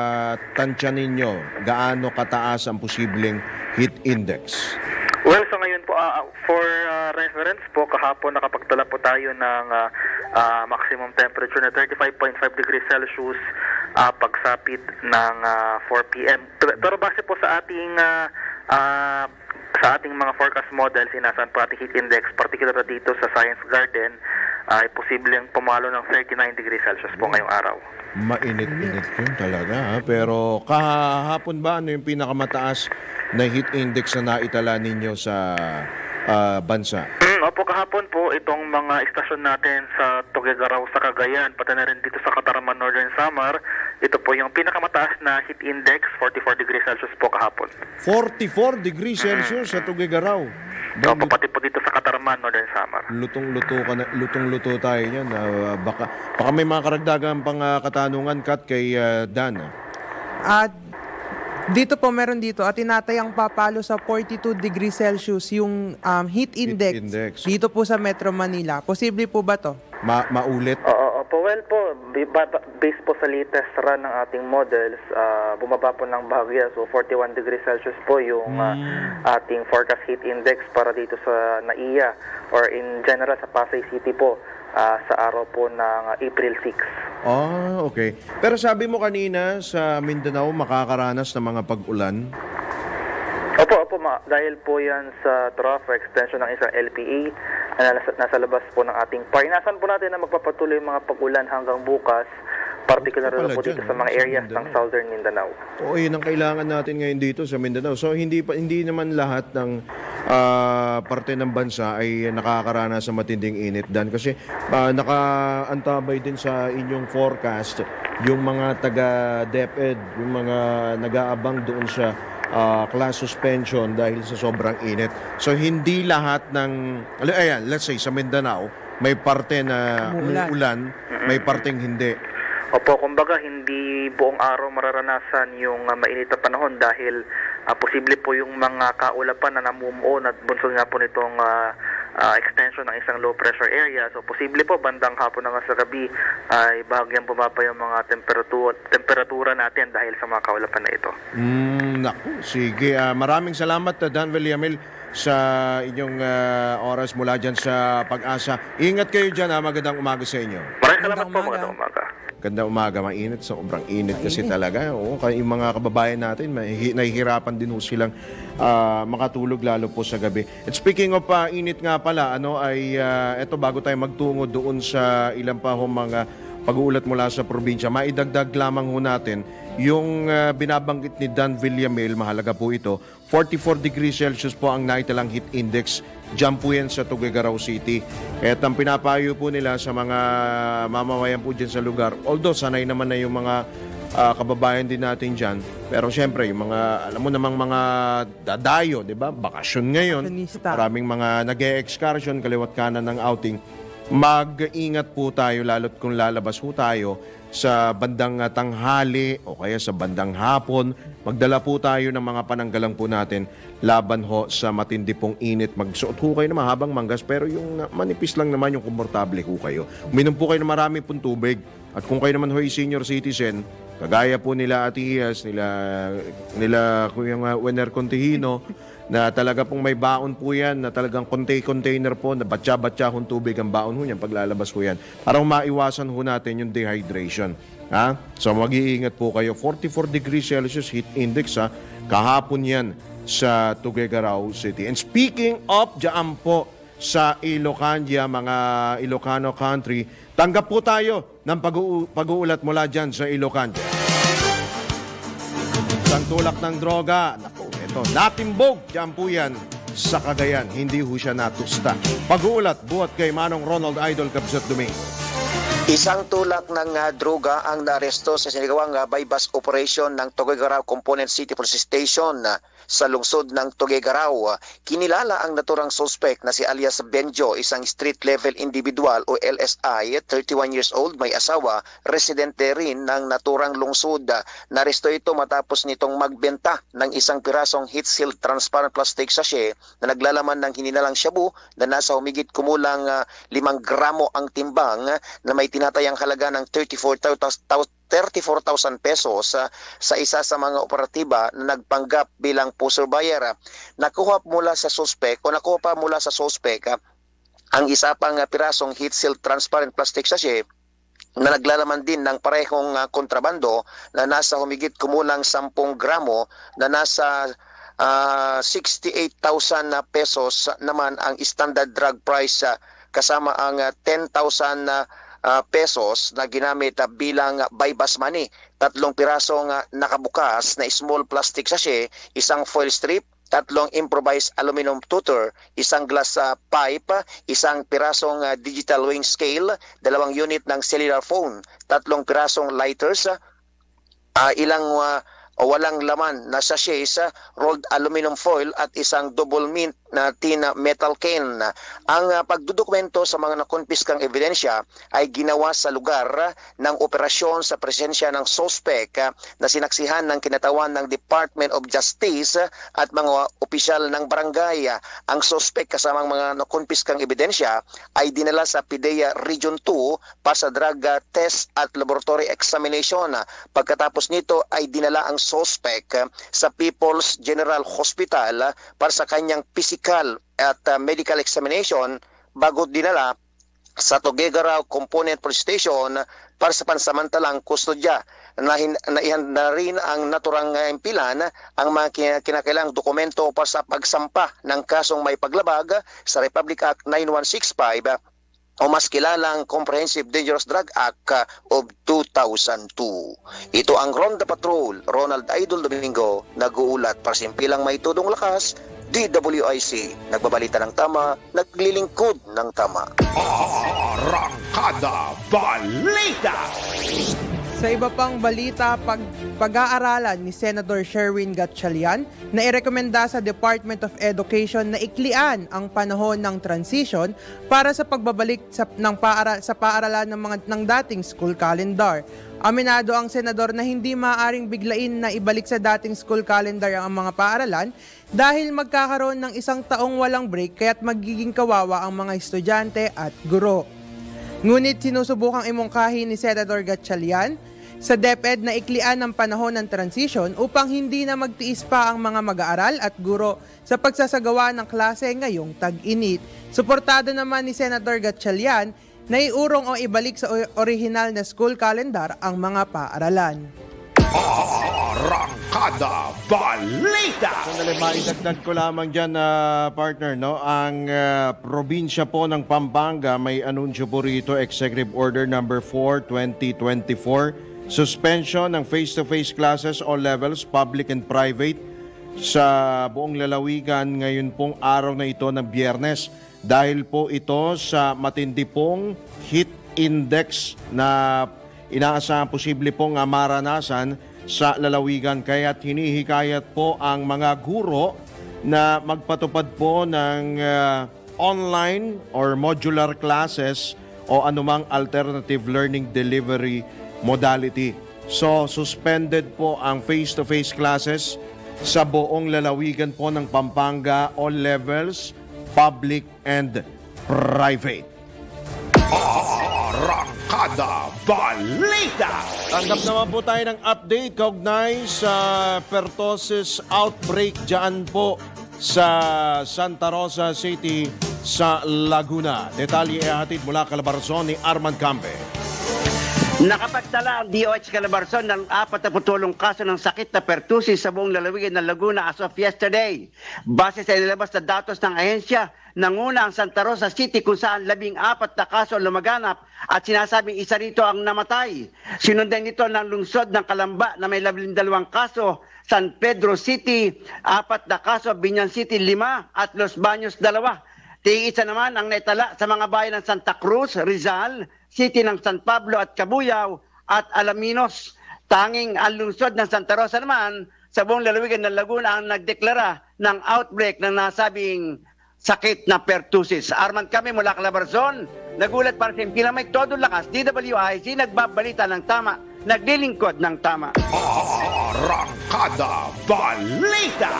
Speaker 9: tansya ninyo, gaano kataas ang posibleng heat index?
Speaker 21: Well, so ngayon po, uh, for uh, reference po, kahapon nakapagtala po tayo ng uh, uh, maximum temperature na thirty-five point five degrees Celsius uh, pagsapit ng uh, four p m Pero base po sa ating uh, uh, sa ating mga forecast models, inasahan po ating heat index, particular dito sa Science Garden, ay uh, posibleng pumalo ng thirty-nine degrees Celsius po ngayong araw.
Speaker 9: Mainit-init yun talaga. Ha? Pero kahapon ba, ano yung pinakamataas na heat index na naitala ninyo sa uh, bansa?
Speaker 21: Mm, opo, kahapon po, itong mga istasyon natin sa Tuguegarao sa Cagayan, pati na rin dito sa Cataraman, Northern Samar, ito po yung pinakamataas na heat index, forty-four degrees Celsius po kahapon.
Speaker 9: forty-four degrees Celsius sa Tuguegarao.
Speaker 21: Opo, pati po dito sa Cataraman, Northern Samar.
Speaker 9: Lutong-luto ka na, lutong-luto tayo niyan. Uh, baka baka may mga karagdagan pang uh, katanungan kat kay uh, Dan.
Speaker 10: At dito po meron dito at tinatayang papalo sa forty-two degrees Celsius yung um, heat, index
Speaker 9: heat index
Speaker 10: dito po sa Metro Manila. Posible po ba to?
Speaker 9: Ma maulit?
Speaker 21: Oo, opo. Well po, based po sa latest run ng ating models, uh, bumaba po ng bahagya. So forty-one degrees Celsius po yung uh, ating forecast heat index para dito sa N A I A or in general sa Pasay City po uh, sa araw po ng uh, April sixth.
Speaker 9: Ah, okay. Pero sabi mo kanina sa Mindanao makakaranas ng mga pag-ulan?
Speaker 21: Opo, opo, ma- dahil po yan sa trough or extension ng isang L P A na nasa, nasa labas po ng ating par. Inasan po natin na magpapatuloy yung mga pag-ulan hanggang bukas, particular na po dito sa mga areas ng Southern Mindanao.
Speaker 9: Oo, yun ang kailangan natin ngayon dito sa Mindanao. So hindi pa hindi naman lahat ng uh, parte ng bansa ay nakakaranas sa matinding init dan kasi uh, nakaantabay din sa inyong forecast yung mga taga DepEd, yung mga nag-aabang doon sa Uh, class suspension dahil sa sobrang init. So hindi lahat ng ayan, let's say sa Mindanao may parte na umuulan, may parteng hindi.
Speaker 21: Opo, kumbaga hindi buong araw mararanasan yung uh, mainit na panahon dahil uh, posible po yung mga kaulapan na namumuo at bunsod nga po nitong uh, uh, extension ng isang low pressure area. So posible po bandang hapon hanggang sa gabi ay uh, bahagyang bumaba yung mga temperatura, temperatura natin dahil sa mga kaulapan na ito.
Speaker 9: Mm, naku, sige. Uh, maraming salamat uh, Dan Villamil sa inyong uh, oras mula dyan sa Pag-asa. Ingat kayo dyan, ha? Magandang umaga sa inyo.
Speaker 21: Maraming salamat po, magandang umaga.
Speaker 9: Ganda umaga, mainit. Sobrang init kasi talaga. Oo, yung mga kababayan natin, mahi- nahihirapan din ho silang uh, makatulog lalo po sa gabi. And speaking of uh, init nga pala, ano ay uh, eto bago tayo magtungo doon sa ilang pa ho mga pag-uulat mula sa probinsya, maidagdag lamang ho natin yung uh, binabanggit ni Dan Villamil, mahalaga po ito, forty-four degrees Celsius po ang naitalang heat index. Diyan po yan sa Tuguegarao City. At ang pinapayo po nila sa mga mamamayan po dyan sa lugar, although sanay naman na yung mga uh, kababayan din natin dyan, pero syempre yung mga, alam mo namang mga dadayo, di ba? Bakasyon ngayon, maraming mga nag-e-excursion, kaliwat kanan ng outing. Mag-ingat po tayo lalo't kung lalabas po tayo sa bandang tanghali o kaya sa bandang hapon. Magdala po tayo ng mga pananggalang po natin laban ho sa matindi pong init. Magsuot ho kayo ng mahabang manggas pero yung manipis lang naman, yung komportable ho kayo. Uminom po kayo ng marami pong tubig. At kung kayo naman ho ay senior citizen, kagaya po nila Ate Hias, nila, nila Kuya Wenner Contihino, na talaga pong may baon po yan, na talagang container po, na batya-batya kung tubig ang baon ho yan, paglalabas po yan. Para maiwasan ho natin yung dehydration. Ha? So mag-iingat po kayo. forty-four degrees Celsius heat index, ha? Kahapon yan sa Tuguegarao City. And speaking of dyan po sa Ilocandia, mga Ilocano country, tanggap po tayo ng pag-u- pag-uulat mula dyan sa Ilocandia. Isang tulak ng droga. Naku, ito, natimbog. Diyan po yan sa Cagayan. Hindi ho siya natusta. Pag-uulat, buhat kay Manong Ronald Idol Cabzat Domingo.
Speaker 1: Isang tulak ng uh, droga ang naaresto sa sinigawang uh, bypass operation ng Tuguegarao Component City Police Station uh, sa lungsod ng Tuguegarao. Kinilala ang naturang suspect na si alias Benjo, isang street-level individual o L S I, thirty-one years old, may asawa, residente rin ng naturang lungsod. Naresto ito matapos nitong magbenta ng isang pirasong heat-sealed transparent plastic sachet na naglalaman ng hinilalang shabu na nasa humigit kumulang uh, limang gramo ang timbang na may tinatayang halaga ng thirty-four thousand pesos uh, sa isa sa mga operatiba na nagpanggap bilang pusher buyer. Nakuha mula sa suspect o nakuha pa mula sa suspect uh, ang isa pang uh, pirasong heat-sealed transparent plastic sachet na naglalaman din ng parehong uh, kontrabando na nasa humigit kumulang ten gramo na nasa uh, sixty-eight thousand pesos naman ang standard drug price uh, kasama ang uh, ten thousand uh, Uh, pesos na ginamit uh, bilang uh, bypass money. Tatlong pirasong uh, nakabukas na small plastic sachet, isang foil strip, tatlong improvised aluminum tutor, isang glass uh, pipe, isang pirasong uh, digital weighing scale, dalawang unit ng cellular phone, tatlong pirasong lighters, uh, ilang uh, walang laman na sachets, uh, rolled aluminum foil at isang double mint na tin metal can. Ang uh, pagdudokumento sa mga nakonpiskang ebidensya ay ginawa sa lugar uh, ng operasyon sa presensya ng suspect uh, na sinaksihan ng kinatawan ng Department of Justice uh, at mga opisyal ng barangay. Uh, ang suspect kasamang mga nakonpiskang ebidensya ay dinala sa PIDEA Region two para sa drug uh, test at laboratory examination. Uh, pagkatapos nito ay dinala ang suspect uh, sa People's General Hospital uh, para sa kanyang physical at uh, medical examination bago dinala sa Tuguegarao Component Police Station para sa pansamantalang kustodya. Naihanda rin ang naturang uh, impilan ang mga kinakailangang dokumento para sa pagsampa ng kasong may paglabag sa Republic Act nine one six five uh, o mas kilalang Comprehensive Dangerous Drug Act uh, of two thousand two. Ito ang Ronda Patrol, Ronald Idol Domingo, nag-uulat para simpilang may tudong lakas, D W I C, nagbabalita ng tama, naglilingkod ng tama.
Speaker 8: Arangkada Balita!
Speaker 10: Sa iba pang balita, pag, pag-aaralan ni Senator Sherwin Gatchalian na irekomenda sa Department of Education na iklian ang panahon ng transition para sa pagbabalik sa, ng paara, sa paaralan ng, mga, ng dating school calendar. Aminado ang senador na hindi maaaring biglain na ibalik sa dating school calendar ang mga paaralan dahil magkakaroon ng isang taong walang break kaya't magiging kawawa ang mga estudyante at guro. Ngunit sinusubukang imungkahi ni Senator Gatchalian sa DepEd na iklian ang panahon ng transition upang hindi na magtiis pa ang mga mag-aaral at guro sa pagsasagawa ng klase ngayong tag-init. Suportado naman ni Senator Gatchalian na iurong o ibalik sa orihinal na school calendar ang mga paaralan.
Speaker 8: Arangkada Balita!
Speaker 9: Sandali, maidagdag ko lamang dyan, uh, partner, no? Ang uh, probinsya po ng Pampanga, may anunsyo po rito, Executive Order number four, twenty twenty-four, suspension ng face-to-face classes all levels, public and private, sa buong lalawigan ngayon pong araw na ito ng Biyernes. Dahil po ito sa matindi pong heat index na inaasahan posible pong uh, maranasan sa lalawigan. Kaya't hinihikayat po ang mga guro na magpatupad po ng uh, online or modular classes o anumang alternative learning delivery modality. So, suspended po ang face-to-face classes sa buong lalawigan po ng Pampanga, all levels, public and private.
Speaker 8: Arangkada Balita!
Speaker 9: Tanggap naman po tayo ng update kaugnay sa pertussis outbreak dyan po sa Santa Rosa City sa Laguna. Detalye ay hatid mula Calabarzon ni Armand Campe.
Speaker 2: Nakapagtala ang D O H Calabarzon ng apat na putulong kaso ng sakit na pertussis sa buong lalawigan ng Laguna as of yesterday. Base sa inilabas na datos ng ahensya, nanguna ang Santa Rosa City kung saan labing apat na kaso ang lumaganap at sinasabing isa rito ang namatay. Sinundan nito ng lungsod ng Calamba na may labing dalawang kaso, San Pedro City, apat na kaso, Binyan City, lima at Los Baños, dalawa. Tig-isa naman ang naitala sa mga bayan ng Santa Cruz, Rizal, City ng San Pablo at Cabuyao at Alaminos. Tanging ang lungsod ng Santa Rosa naman sa buong lalawigan ng Laguna ang nagdeklara ng outbreak ng nasabing sakit na pertussis. Arman kami mula Calabarzon, nagulat para sa Impilamay Todo Lakas, D W I C, nagbabalita ng tama, naglilingkod ng tama.
Speaker 8: Arangkada Balita!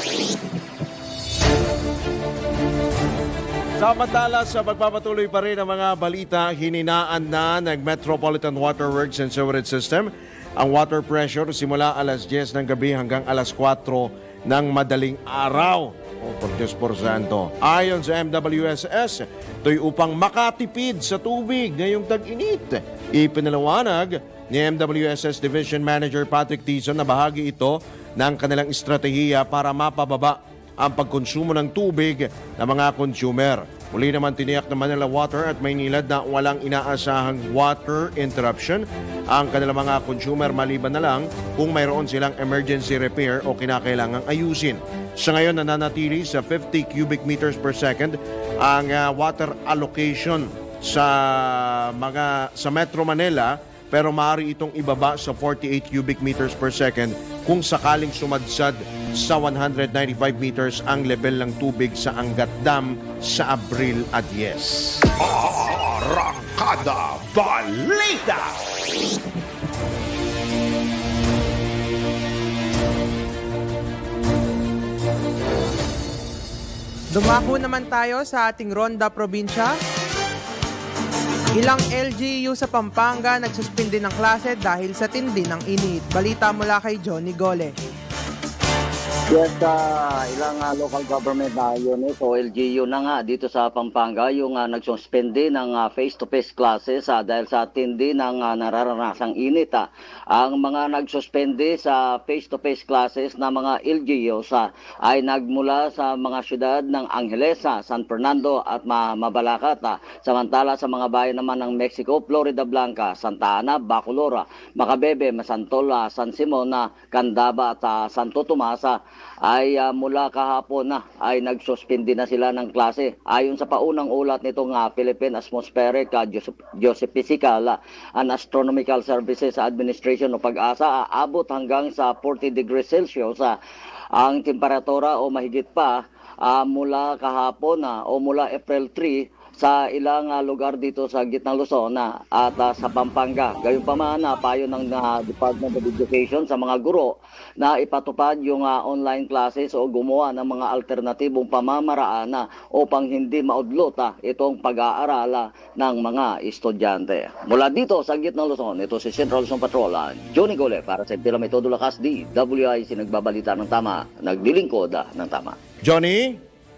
Speaker 9: Samantala sa pagpapatuloy pa rin ang mga balita, hininaan na ng Metropolitan Water Works and Sewerage System ang water pressure simula alas diyes ng gabi hanggang alas kwatro ng madaling araw. O, por Diyos por Santo. Ayon sa M W S S, ito'y upang makatipid sa tubig ngayong tag-init. Ipinalawanag ni M W S S Division Manager Patrick Tizon na bahagi ito ng kanilang estratehiya para mapababa ang pagkonsumo ng tubig ng mga consumer. Muli naman tiniyak ng Manila Water at Maynilad na walang inaasahang water interruption ang kanilang mga consumer maliban na lang kung mayroon silang emergency repair o kinakailangang ayusin. Sa ngayon nananatili sa fifty cubic meters per second ang uh, water allocation sa mga sa Metro Manila, pero maaari itong ibaba sa forty-eight cubic meters per second kung sakaling sumadsad sa one hundred ninety-five meters ang level ng tubig sa Angat Dam sa Abril at Yes.
Speaker 8: Arangkada Balita!
Speaker 10: Dumako naman tayo sa ating Ronda Probinsya. Ilang L G U sa Pampanga nagsuspindi ng klase dahil sa tindi ng init. Balita mula kay Johnny Gole.
Speaker 22: Yes, uh, ilang uh, local government na unit o L G U na nga dito sa Pampanga yung uh, nagsuspende ng uh, face-to-face classes uh, dahil sa tindi ng uh, nararanasang init. Uh. Ang mga nagsuspende sa face-to-face classes na mga L G Us uh, ay nagmula sa mga syudad ng Angeles, uh, San Fernando at Mabalacat. Uh. Samantala sa mga bayan naman ng Mexico, Florida Blanca, Santa Ana, Bacolora, Macabebe, Masantola, San Simon, uh, Candaba at uh, Santo Tomas uh, ay uh, mula kahapon na ay nagsuspindi na sila ng klase. Ayon sa paunang ulat nitong uh, Philippine Atmospheric uh, Geophysical uh, and Astronomical Services Administration o PAGASA, uh, abot hanggang sa forty degrees Celsius uh, ang temperatura o mahigit pa uh, mula kahapon uh, o mula April three sa ilang uh, lugar dito sa gitnang Luzon uh, at uh, sa Pampanga. Gayunpaman, uh, payo ng uh, Department of Education sa mga guro na ipatupad yung uh, online classes o gumawa ng mga alternatibong pamamaraan uh, upang hindi maudlot uh, itong pag-aaral uh, ng mga estudyante. Mula dito sa gitnang Luzon, ito si Central Luzon Patrol, uh, Johnny Gole para sa Impilamay Todo Lakas, D W I C nagbabalita ng tama, naglilingkod uh, ng tama.
Speaker 9: Johnny?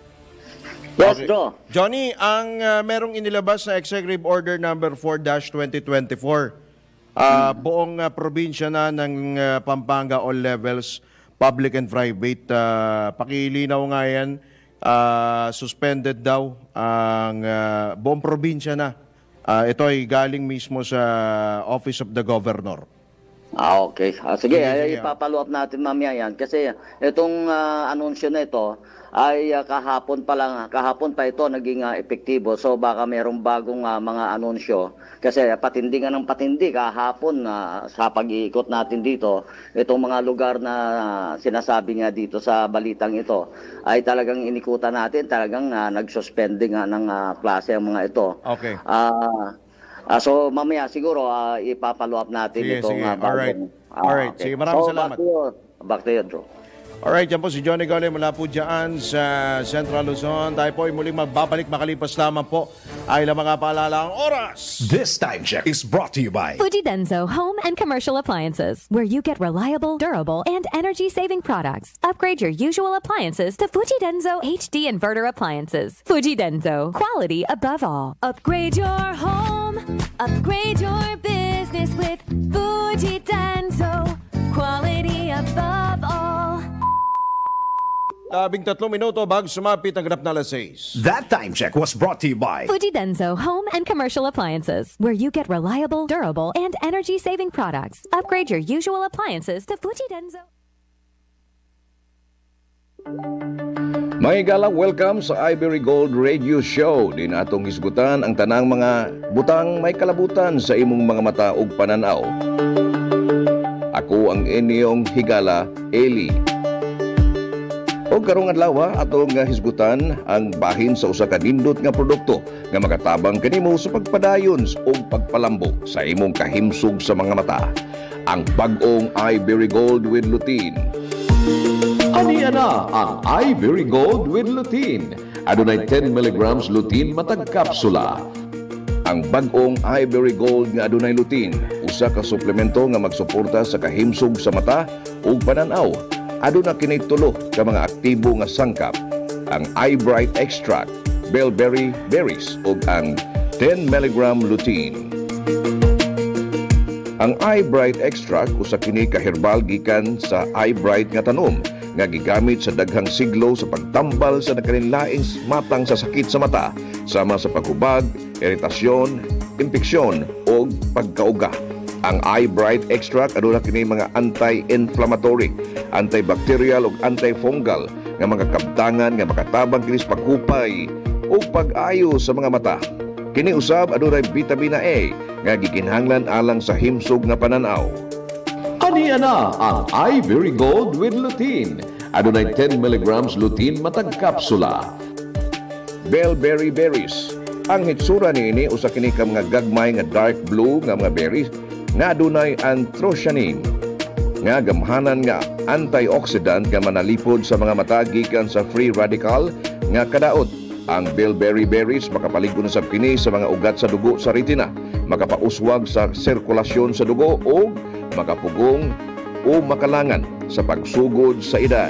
Speaker 22: Yes,
Speaker 9: okay.
Speaker 22: Joe.
Speaker 9: Johnny, ang uh, merong inilabas sa Executive Order number four dash twenty twenty-four, uh, hmm. buong uh, probinsya na ng uh, Pampanga, all levels, public and private, uh, pakilinaw nga yan, uh, suspended daw ang uh, buong probinsya na. Uh, ito ay galing mismo sa Office of the Governor.
Speaker 22: Ah, okay. Ah, sige,
Speaker 9: sige,
Speaker 22: ay
Speaker 9: sige.
Speaker 22: ipapalo up natin mamaya yan. Kasi itong uh, anunsyo na ito ay uh, kahapon pa lang, kahapon pa ito naging uh, epektibo. So baka mayroong bagong uh, mga anunsyo. Kasi uh, patindi nga ng patindi kahapon uh, sa pag-iikot natin dito. Itong mga lugar na uh, sinasabi nga dito sa balitang ito ay talagang inikutan natin. Talagang uh, nagsuspending uh, ng uh, klase ang mga ito.
Speaker 9: Okay.
Speaker 22: Ah... Uh, Uh, so mamaya siguro uh, ipapalo up natin sige, itong
Speaker 9: sige.
Speaker 22: Uh, bagong...
Speaker 9: Alright.
Speaker 22: Uh,
Speaker 9: Alright.
Speaker 22: Okay.
Speaker 9: Sige, maraming
Speaker 22: so,
Speaker 9: salamat.
Speaker 22: Back to you, back to you, Drew.
Speaker 9: Alright, yan po si Johnny Gole mula po dyan sa Central Luzon. Tayo po ay muling magbabalik makalipas lamang po ay lang mga paalala ang oras.
Speaker 8: This time check is brought to you by
Speaker 11: Fujidenzo Home and Commercial Appliances, where you get reliable, durable, and energy-saving products. Upgrade your usual appliances to Fujidenzo H D Inverter Appliances. Fujidenzo, quality above all. Upgrade your home, upgrade your business, with Fuji Denso. Quality above all.
Speaker 9: Labing tatlong minuto bago sumapit ang ganap na alas sais.
Speaker 8: That time check was brought to you by
Speaker 11: Fuji Denso Home and Commercial Appliances, where you get reliable, durable, and energy-saving products. Upgrade your usual appliances to Fuji Denso.
Speaker 6: May gala, welcome sa Ivory Gold Radio Show. Din atong hisgutan ang tanang mga butang may kalabutan sa imong mga mata ug pananaw. Ako ang inyong higala, Eli. O karong adlaw atong nga hisgutan ang bahin sa usa ka nindot nga produkto nga makatabang kanimo sa pagpadayon o pagpalambo sa imong kahimsog sa mga mata. Ang bag-ong Ivory Gold with Lutein. Aniya na ang Ivory Gold with Lutein. Adunay ten milligrams lutein matag kapsula. Ang bag-ong Ivory Gold nga adunay lutein, usa ka suplemento nga magsuporta sa kahimsog sa mata ug pananaw. Aduna kini tulo ka mga aktibo nga sangkap, ang Eye-Bright Extract, Bellberry Berries ug ang ten milligram lutein. Ang Eye-Bright Extract usa kini ka herbal gikan sa Eye-Bright nga tanom nga gigamit sa daghang siglo sa pagtambal sa nakalinlaing matang sa sakit sa mata, sama sa paghubag, iritasyon, impeksyon o pagkauga. Ang Eye-Bright Extract aduna kini mga anti-inflammatory, antibacterial ug antifungal nga mga kabtangan nga makatabang kini sa paghupay o pag-ayo sa mga mata. Kini usab adunay vitamina A nga gikinahanglan alang sa himsog nga pananaw. Aniya na ang Ivory Gold with Lutein. Adunay ten milligrams lutein matag kapsula. Bellberry Berries. Ang hitsura niini usa kini ka mga gagmay nga dark blue nga mga berries nga adunay anthocyanin nga gamhanan nga antioxidant nga manalipod sa mga mata gikan sa free radical nga kadaot. Ang Bellberry Berries makapalig-on sab kini sa mga ugat sa dugo sa retina, makapauswag sa sirkulasyon sa dugo o makapugong o makalangan sa pagsugod sa edad.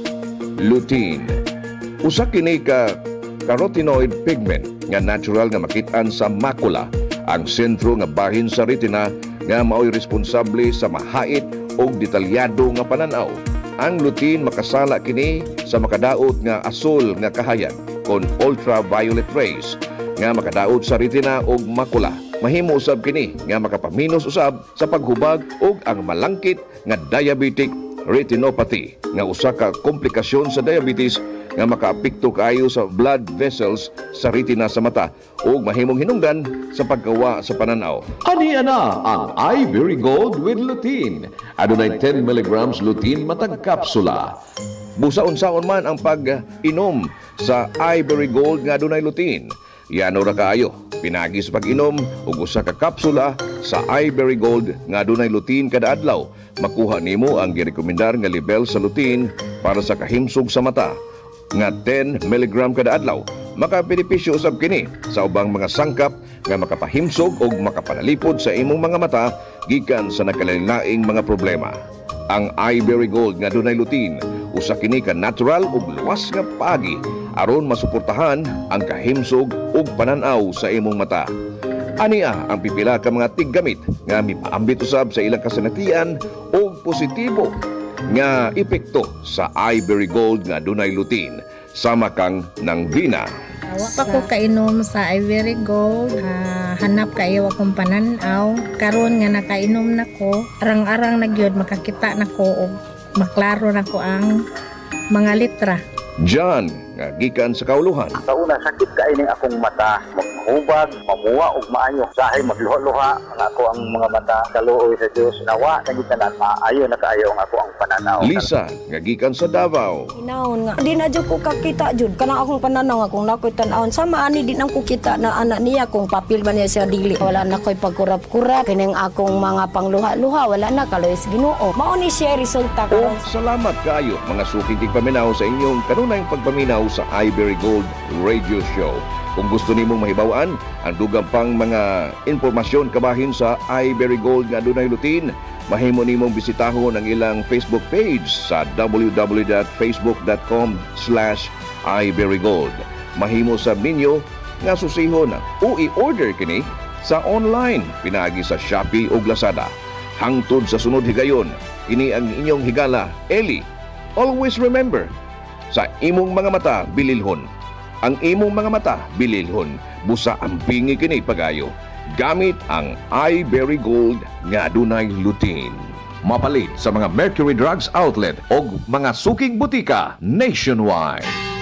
Speaker 6: Lutein. Usa kini ka carotenoid pigment nga natural nga makit-an sa makula, ang sentro nga bahin sa retina nga mao'y responsable sa mahait o detalyado nga pananaw. Ang lutein makasala kini sa makadaot nga asol nga kahayag kon ultraviolet rays nga makadaot sa retina o makula. Mahimo usab kini nga makapaminos usab sa paghubag og ang malangkit nga diabetic retinopathy nga usa ka komplikasyon sa diabetes nga makaapekto kaayo sa blood vessels sa retina sa mata ug mahimong hinungdan sa pagkawa sa pananaw. Aniya na ang Ivory Gold with Lutein. Adunay ten milligrams lutein matag kapsula. Busa-unsaon man ang pag-inom sa Ivory Gold nga adunay lutein. Yano ra kaayo, pinagi sa pag-inom ug usa ka kapsula sa Ivory Gold nga adunay lutein kada adlaw. Makuha nimo ang girekomendar nga level sa lutein para sa kahimsog sa mata nga ten milligram kada adlaw. Makabenepisyo usab kini sa ubang mga sangkap nga makapahimsog ug makapanalipod sa imong mga mata gikan sa nakalain-laing mga problema. Ang Ivory Gold nga adunay lutein usa kini ka natural ug luwas nga paagi aron masuportahan ang kahimsog ug pananaw sa imong mata. Ania ang pipila ka mga tiggamit nga mipaambit usab sa ilang kasinatian o positibo nga epekto sa Ivory Gold nga adunay lutein sama kang ng vina.
Speaker 12: Wa pa ko kainom sa Ivory Gold, uh, hanap kayo akong pananaw. Karon nga nakainom nako, arang-arang na gyud makakita nako og maklaro nako ang mga litra.
Speaker 6: John, nga gikan sa kauluhan.
Speaker 23: Sa una, sakit ka ining akong mata. Maghubag, mamuwa o maayo. Sahay magluha-luha ang ako ang mga mata. Kaluoy sa Diyos. Nawa, nagitanan, maayo na kaayo ang ako ang pananaw.
Speaker 6: Lisa, nga gikan sa Davao.
Speaker 24: Inaon nga. Di na dyan ko kakita dyan. Kanang akong pananaw nga kung nako'y tanawon. Sama ani, di nang ko kita na anak niya kung papil ba niya siya dili. Wala na ko'y pagkurap-kurap. Kining akong mga pangluha-luha. Wala na kaloy sa Ginoo. Mauni siya resulta
Speaker 6: ko. Salamat kaayo mga sukitig paminaw sa inyong kanunay pagpaminaw sa Ivory Gold Radio Show. Kung gusto nimong mahibawan ang dugang pang mga impormasyon kabahin sa Ivory Gold nga adunay lutein, mahimo nimong bisitahon ang ilang Facebook page sa w w w dot facebook dot com slash ivory gold. Mahimo sa ninyo nga susihon o i-order kini sa online pinaagi sa Shopee ug Lazada. Hangtod sa sunod higayon, ini ang inyong higala, Eli. Always remember, sa imong mga mata bililhon. Ang imong mga mata bililhon, busa ang pingi kini pagayo. Gamit ang iBerry Gold nga dunay lutein. Mapalit sa mga Mercury Drugs Outlet o mga suking butika nationwide.